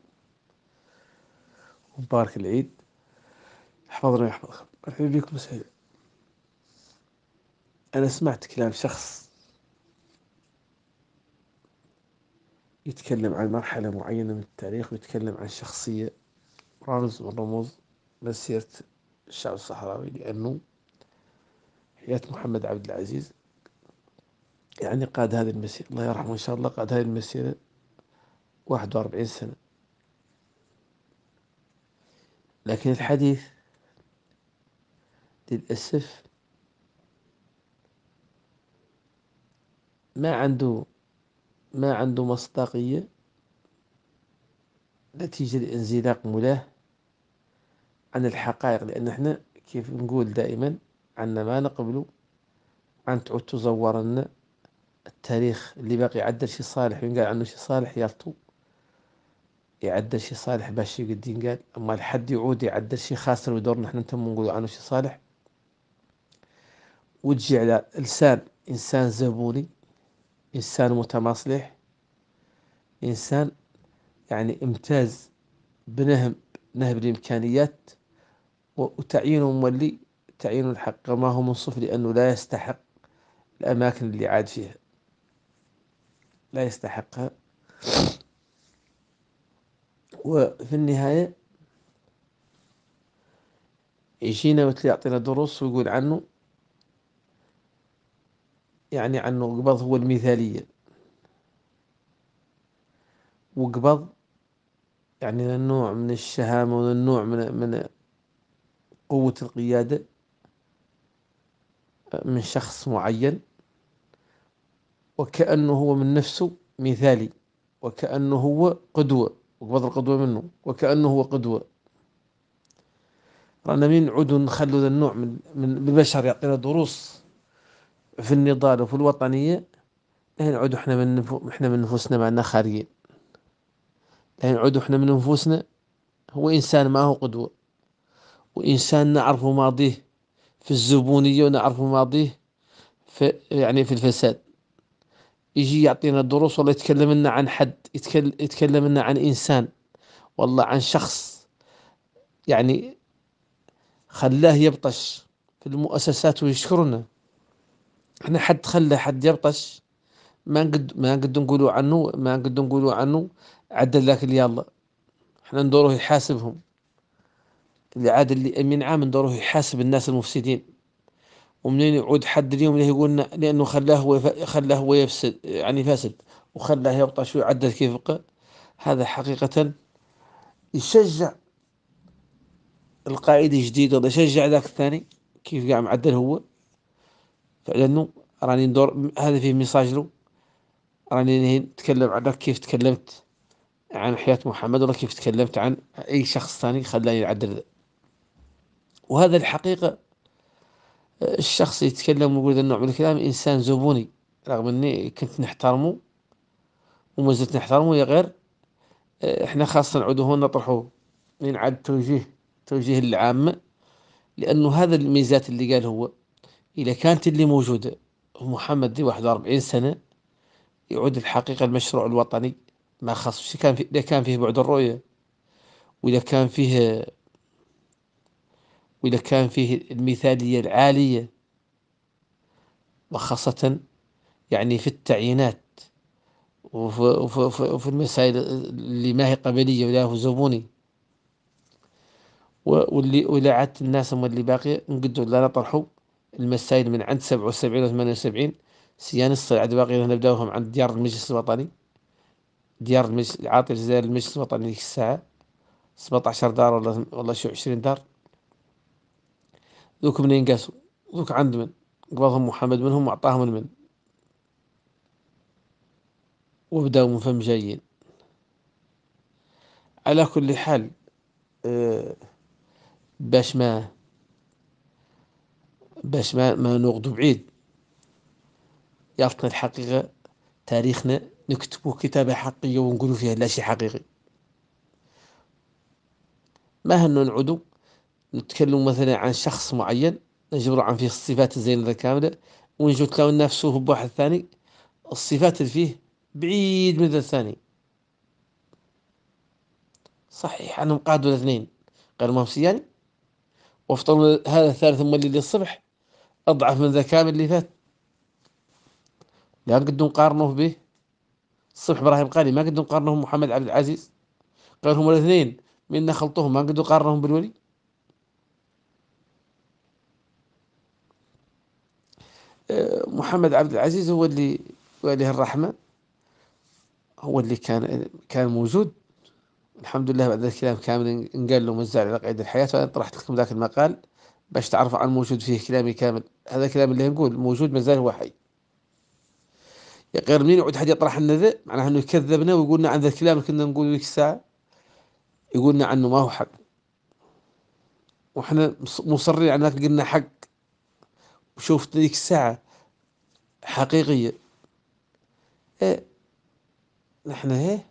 ومبارك العيد، حفظنا ويحفظكم. مرحبا بكم سهلا. أنا سمعت كلام شخص يتكلم عن مرحلة معينة من التاريخ ويتكلم عن شخصية رمز من رموز مسيرة الشعب الصحراوي، لأنه حياة محمد عبد العزيز يعني قاد هذه المسيرة، الله يرحمه إن شاء الله، قاد هذه المسيرة واحد وأربعين سنة. لكن الحديث للأسف ما عنده ما عنده مصداقية نتيجة لانزلاق ملاه عن الحقائق، لأن احنا كيف نقول دائما عنا ما نقبله عن تعود تزور لنا التاريخ. اللي باقي يعدل شي صالح وينقال عنه شي صالح يرطو يعدل شي صالح باش يقد ينقال، أما الحد يعود يعدل شي خاسر ويدورنا احنا نتم نقول عنه شي صالح، وتجي على لسان إنسان زبوني، إنسان متمصلح، إنسان يعني امتاز بنهب نهب الإمكانيات وتعيينه مولي تعيين الحق ما هو منصف، لأنه لا يستحق الأماكن اللي عاد فيها، لا يستحقها. وفي النهاية يجينا مثل يعطينا دروس ويقول عنه يعني عنه قبض هو المثالية، وقبض يعني النوع من الشهامة والنوع من من قوة القيادة من شخص معين، وكأنه هو من نفسه مثالي، وكأنه هو قدوة، وقبض القدوة منه وكأنه هو قدوة. رانا مين نعود نخلو ذا النوع من من البشر يعطينا دروس في النضال وفي الوطنية، لا نعود احنا من نفو احنا من نفوسنا معنا خارجين، لا نعود احنا من نفوسنا. هو إنسان ما هو قدوة، وإنسان نعرف ماضيه في الزبونية ونعرف ماضيه في يعني في الفساد. يجي يعطينا دروس والله يتكلم لنا عن حد، يتكلم, يتكلم لنا عن إنسان، والله عن شخص يعني خلاه يبطش في المؤسسات ويشكرنا. احنا حد خلى حد يبطش ما نقد ما نقد نقولوا عنه ما نقد نقولوا عنه عدل ذاك اللي يلا، احنا ندوره يحاسبهم. اللي عاد اللي أمين عام ندوره يحاسب الناس المفسدين. ومنين يعود حد اليوم اللي يقولنا لأنه خلاه هو خلاه هو يفسد يعني فاسد وخلاه يبطش ويعدل كيف بقى. هذا حقيقة يشجع القائد الجديد ولا يشجع ذاك الثاني كيف قاعد معدل هو. فلأنه راني ندور هذا فيه ميساج له، راني نتكلم عنك كيف تكلمت عن حياة محمد ولا كيف تكلمت عن أي شخص ثاني خلاني يعدل ذا. وهذا الحقيقة الشخص يتكلم ويقول ذا النوع من الكلام إنسان زبوني، رغم أني كنت نحترمه وما زلت نحترمه يا غير. احنا خاصة نعودوا هون نطرحوه من عاد توجيه توجيه العامة، لأنه هذا الميزات اللي قال هو إذا كانت اللي موجودة محمد دي واحد وأربعين سنة يعود الحقيقة المشروع الوطني ما خاص كان فيه، إذا كان فيه بعد الرؤية وإذا كان فيه وإذا كان فيه المثالية العالية، وخاصة يعني في التعيينات وفي, وفي, وفي, وفي المسائل اللي ما هي قبلية ولا هو زبوني، واللي ولا عادت الناس هم اللي باقية نقدوا لا نطرحوا المسائل من عند سبعة وسبعين وثمانية وسبعين سيان الصعد باقي نبداوهم عند ديار المجلس الوطني، ديار المجلس عاطي الجزائر المجلس الوطني ذيك الساعة سبعة عشر دار ولا والله شو عشرين دار. ذوك منين قاسوا؟ ذوك عند من؟ قبضهم محمد منهم وأعطاهم المن وبداوا من فم جايين. على كل حال اه باش ما باش ما ما نوغدو بعيد، يعطنا الحقيقة تاريخنا نكتبو كتابة حقيقية ونقولوا فيها لا شيء حقيقي. ما هنو نعودو نتكلم مثلا عن شخص معين نجبروا عن فيه الصفات الزينة كاملة، ونجو تلاقوا نفسه بواحد ثاني الصفات اللي فيه بعيد من الثاني. صحيح أنهم قادوا الاثنين غير مهمسياني، وافترضوا هذا الثالث مولي للصبح أضعف من ذا كامل اللي فات، لا نقدر نقارنه به. الصبح إبراهيم قالي ما نقدر نقارنه محمد عبد العزيز، غير هم الاثنين من خلطهم ما نقدر نقارنهم بالولي. محمد عبد العزيز هو اللي وعليه الرحمة، هو اللي كان كان موجود. الحمد لله بعد الكلام كامل انقال له مزال على قيد الحياة، وأنا طرحت لكم ذاك المقال باش تعرفوا عن موجود فيه كلامي كامل. هذا الكلام اللي نقول موجود مازال هو حي. غير منين يعود حد يطرح لنا ذا معناه انه يكذبنا ويقولنا عن ذا الكلام اللي كنا نقول ذيك الساعة، يقولنا عنه ما هو حق، واحنا مصرين على انك قلنا حق وشوفت ذيك الساعة حقيقية. ايه نحن ايه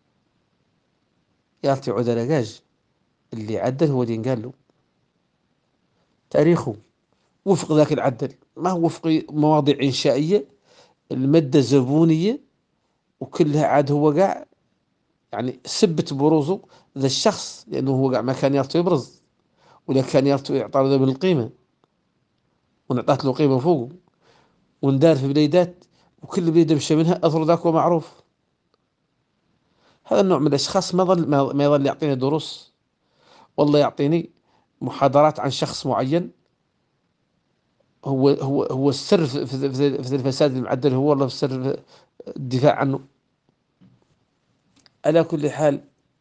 يعطي عود رقاج اللي عدل هو اللي قال له تاريخه وفق ذاك العدل، ما هو وفق مواضيع إنشائية المادة زبونية وكلها عاد هو قاع يعني سبت بروزه ذا الشخص، لأنه هو قاع ما كان يرتو يبرز ولا كان يرتو يعطى له بالقيمة، ونعطات له قيمة فوقه وندار في بليدات وكل بليدة مشى منها أثر ذاك ومعروف. هذا النوع من الأشخاص ما ظل ما يظل يعطيني دروس، والله يعطيني محاضرات عن شخص معين هو هو هو السر في, في, في, في الفساد المعدل، هو والله السر في الدفاع عنه. على كل حال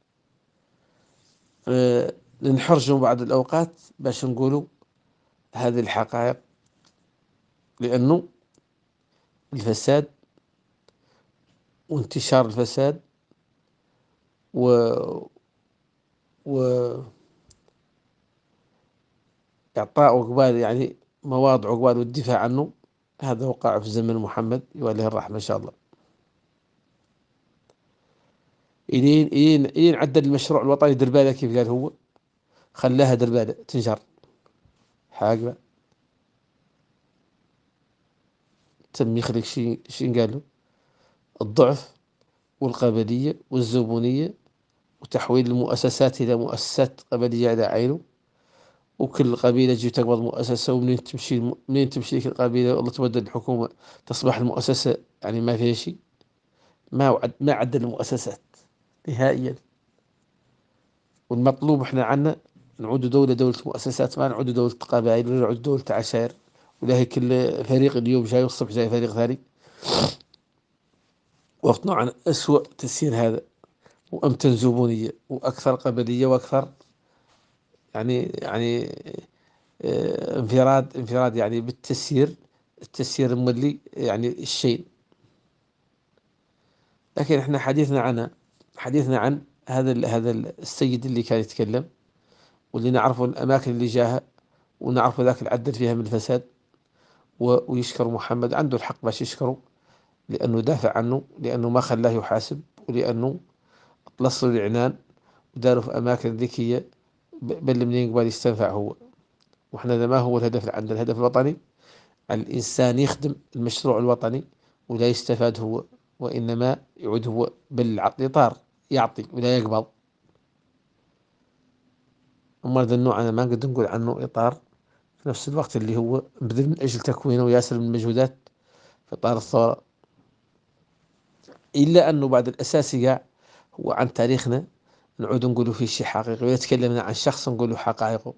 آه نحرجوا بعض الأوقات باش نقولوا هذه الحقائق، لأنه الفساد وانتشار الفساد و و إعطاء عقبال يعني مواضع عقبال والدفاع عنه، هذا وقع في زمن محمد يوليه الرحمة إن شاء الله. إلين إلين إلين عدل المشروع الوطني دربالة كيف قال هو، خلاها دربالة تنجر حاجة تم يخلق شيء شيء قال له الضعف والقبلية والزبونية وتحويل المؤسسات إلى مؤسسات قبلية على عينه، وكل قبيلة تجي تقبض مؤسسة، ومنين تمشي منين تمشي لك القبيلة والله تبدل الحكومة تصبح المؤسسة يعني ما فيها شيء. ما وعد ما عدل المؤسسات نهائيا. والمطلوب احنا عنا نعود دولة دولة مؤسسات، ما نعود دولة قبائل ولا نعود دولة عشائر، ولا هي كل فريق اليوم جاي والصبح جاي فريق ثاني. وقتنا عن أسوأ تسيير هذا، وأمتن زبونية وأكثر قبلية وأكثر يعني يعني اه انفراد انفراد يعني بالتسيير، التسيير المولي يعني الشيء. لكن احنا حديثنا عنها حديثنا عن هذا هذا السيد اللي كان يتكلم، واللي نعرفه الأماكن اللي جاها ونعرف ذاك العدل فيها من الفساد، ويشكر محمد عنده الحق باش يشكره، لأنه دافع عنه، لأنه ما خلاه يحاسب، ولأنه طلصوا العنان وداروا في أماكن ذكية بل منين قبل يستنفع هو. وإحنا ذا ما هو الهدف عندنا، الهدف الوطني الإنسان يخدم المشروع الوطني ولا يستفاد هو، وإنما يعود هو بالإطار يعطي ولا يقبض. أما هذا النوع أنا ما نقدر نقول عنه إطار في نفس الوقت اللي هو بذل من أجل تكوينه وياسر من المجهودات في إطار الثورة، إلا أنه بعد الأساسي قاع هو عن تاريخنا نعود نقولوا فيه شيء حقيقي، ويتكلمنا عن شخص نقولوا حقائقه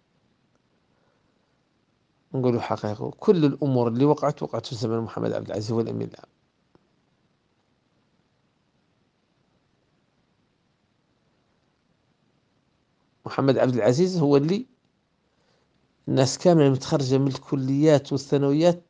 نقولوا حقائقه. كل الأمور اللي وقعت وقعت في زمن محمد عبد العزيز هو الأمين العام. محمد عبد العزيز هو اللي الناس كاملة متخرجة من الكليات والثانويات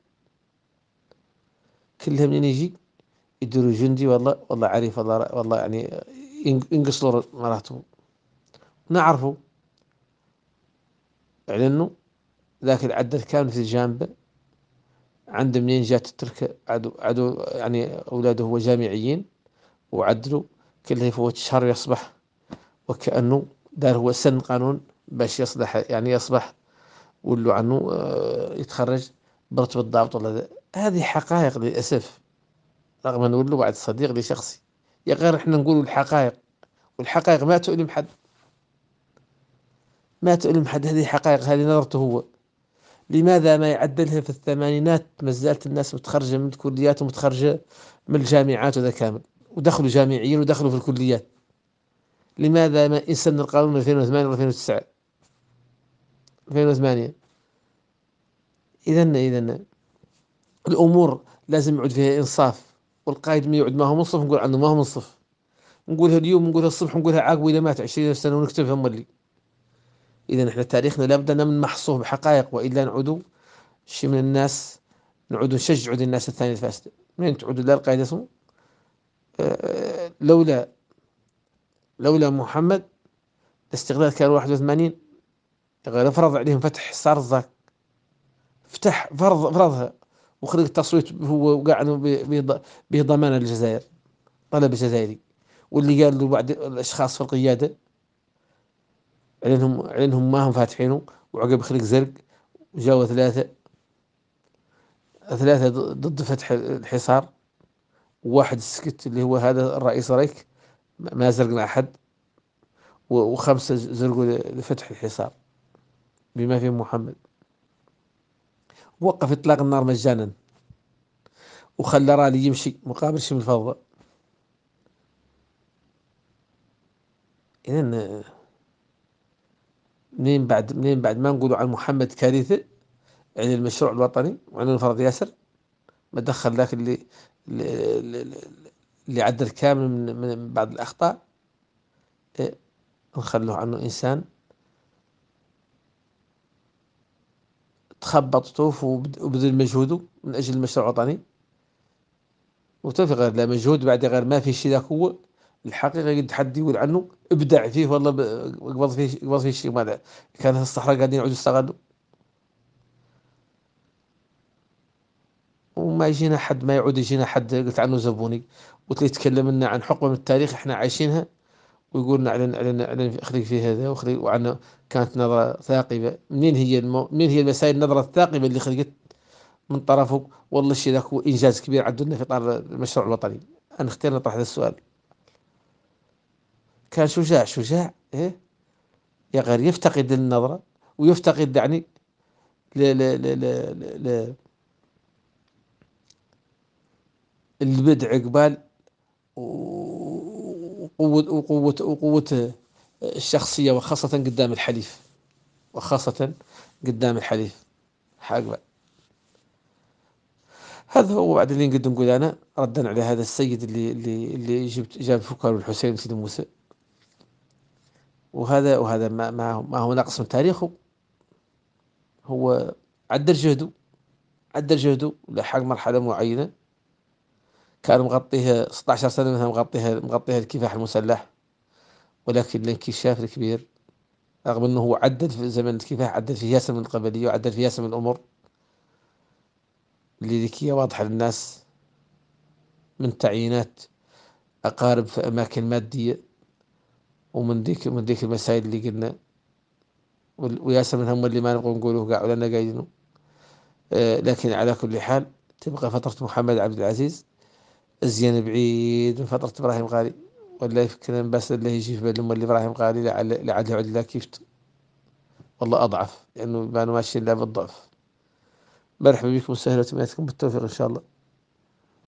كلها منين يجي يديروا جندي، والله والله عارف والله والله يعني ينقصوا مراتهم. نعرفه على انه ذاك العدل كان في جانبه، عنده منين جات التركة عدو عدو يعني أولاده هو جامعيين، وعدلوا كله يفوت الشهر يصبح وكأنه دار هو سن قانون باش يصلح يعني يصبح ولو عنه آه، يتخرج برتبة ضابط ولا ذا. هذه حقائق للأسف، رغم أن له بعد صديق لي شخصي. يا غير احنا نقول الحقائق، والحقائق ما تؤلم حد، ما تؤلم حد. هذه حقائق، هذه نظرته هو. لماذا ما يعدلها في الثمانينات؟ ما زالت الناس متخرجة من الكليات ومتخرجة من الجامعات وذا كامل، ودخلوا جامعيين ودخلوا في الكليات. لماذا ما يسن القانون ألفين وثمانية و ألفين وتسعة ألفين وثمانية؟ إذا إذا الأمور لازم يعود فيها إنصاف، والقائد ما يعود ما هو منصف نقول عنه ما هو منصف. نقولها اليوم، نقولها الصبح، نقولها عقب إذا مات عشرين سنة ونكتبها مولي. إذا إحنا تاريخنا لابد أن نحصوه بحقائق، وإلا نعودوا شي من الناس، نعودوا نشجعوا ذي الناس الثانية الفاسدة. منين تعودوا لا القائد اسمه أه لولا لولا محمد الاستقلال كان واحد وثمانين، غير فرض عليهم فتح حصار الزاك، فتح فرض فرضها وخلق التصويت هو وقاعد بضمان الجزائر، طلب الجزائري. واللي قال له بعد الاشخاص في القياده عليهم عليهم ما هم فاتحينه، وعقب خلق زرق وجاوا ثلاثه ثلاثه ضد فتح الحصار، وواحد سكت اللي هو هذا الرئيس ريك ما زرق مع احد، وخمسه زرقوا لفتح الحصار بما فيهم محمد. وقف اطلاق النار مجانا، وخلى رالي يمشي مقابل شمل الفوضى. إذن منين بعد منين بعد ما نقولوا عن محمد كارثة عن المشروع الوطني وعن الفرض ياسر، ما دخل ذاك اللي اللي, اللي عدل كامل من, من بعض الأخطاء، إيه نخلوه عنه إنسان تخبط طوف وبذل مجهوده من أجل المشروع الوطني، وتوفي غير لا مجهود بعد غير ما في شيء ذاك هو الحقيقة. قد حد يقول عنه ابدع فيه والله، قبض فيه قبض فيه شيء ما كان الصحراء قاعدين يعودوا يستغلوا. وما يجينا حد، ما يعود يجينا حد قلت عنه زبوني وتلي يتكلم لنا عن حقبة من التاريخ احنا عايشينها، ويقول لنا علن علن علن اخليك في هذا واخليك، وعنه كانت نظرة ثاقبة. منين هي المو... منين هي المسائل النظرة الثاقبة اللي خلقت من طرفه؟ والله الشيء ذاك هو انجاز كبير عدلنا في اطار المشروع الوطني. انا اخترنا نطرح هذا السؤال. كان شجاع شجاع ايه يا غير يفتقد النظرة ويفتقد يعني ل ل ل ل ل البدع قبال، وقوة وقوة وقوة الشخصية، وخاصة قدام الحليف، وخاصة قدام الحليف حق. هذا هو بعد اللي نقدر نقول أنا ردا على هذا السيد اللي اللي اللي جبت جاب فكر والحسين سيد موسى. وهذا وهذا ما ما ما هو نقص من تاريخه، هو عدل جهده عدل جهده لحق مرحلة معينة كان مغطيها ستة عشر سنة مثلا، مغطيها مغطيها الكفاح المسلح، ولكن الانكشاف الكبير رغم أنه هو عدل في زمن الكفاح، عدل في ياسر من القبلية وعدل في ياسر من الأمور اللي ذكية واضحة للناس، من تعيينات أقارب في أماكن مادية، ومن ذيك من ذيك المسائل اللي قلنا. وياسر من هم اللي ما نبغى نقوله قاع ولا قايلينه. آه لكن على كل حال تبقى فترة محمد عبد العزيز أزين بعيد من فترة إبراهيم غالي. ولا يفكر بس اللي يجي في بالهم اللي إبراهيم غالي لعل لعل يعود لا كيفته، والله أضعف لأنه يعني بانوا ماشيين لا بالضعف. مرحبا بكم وسهلا وتمنياتكم بالتوفيق إن شاء الله.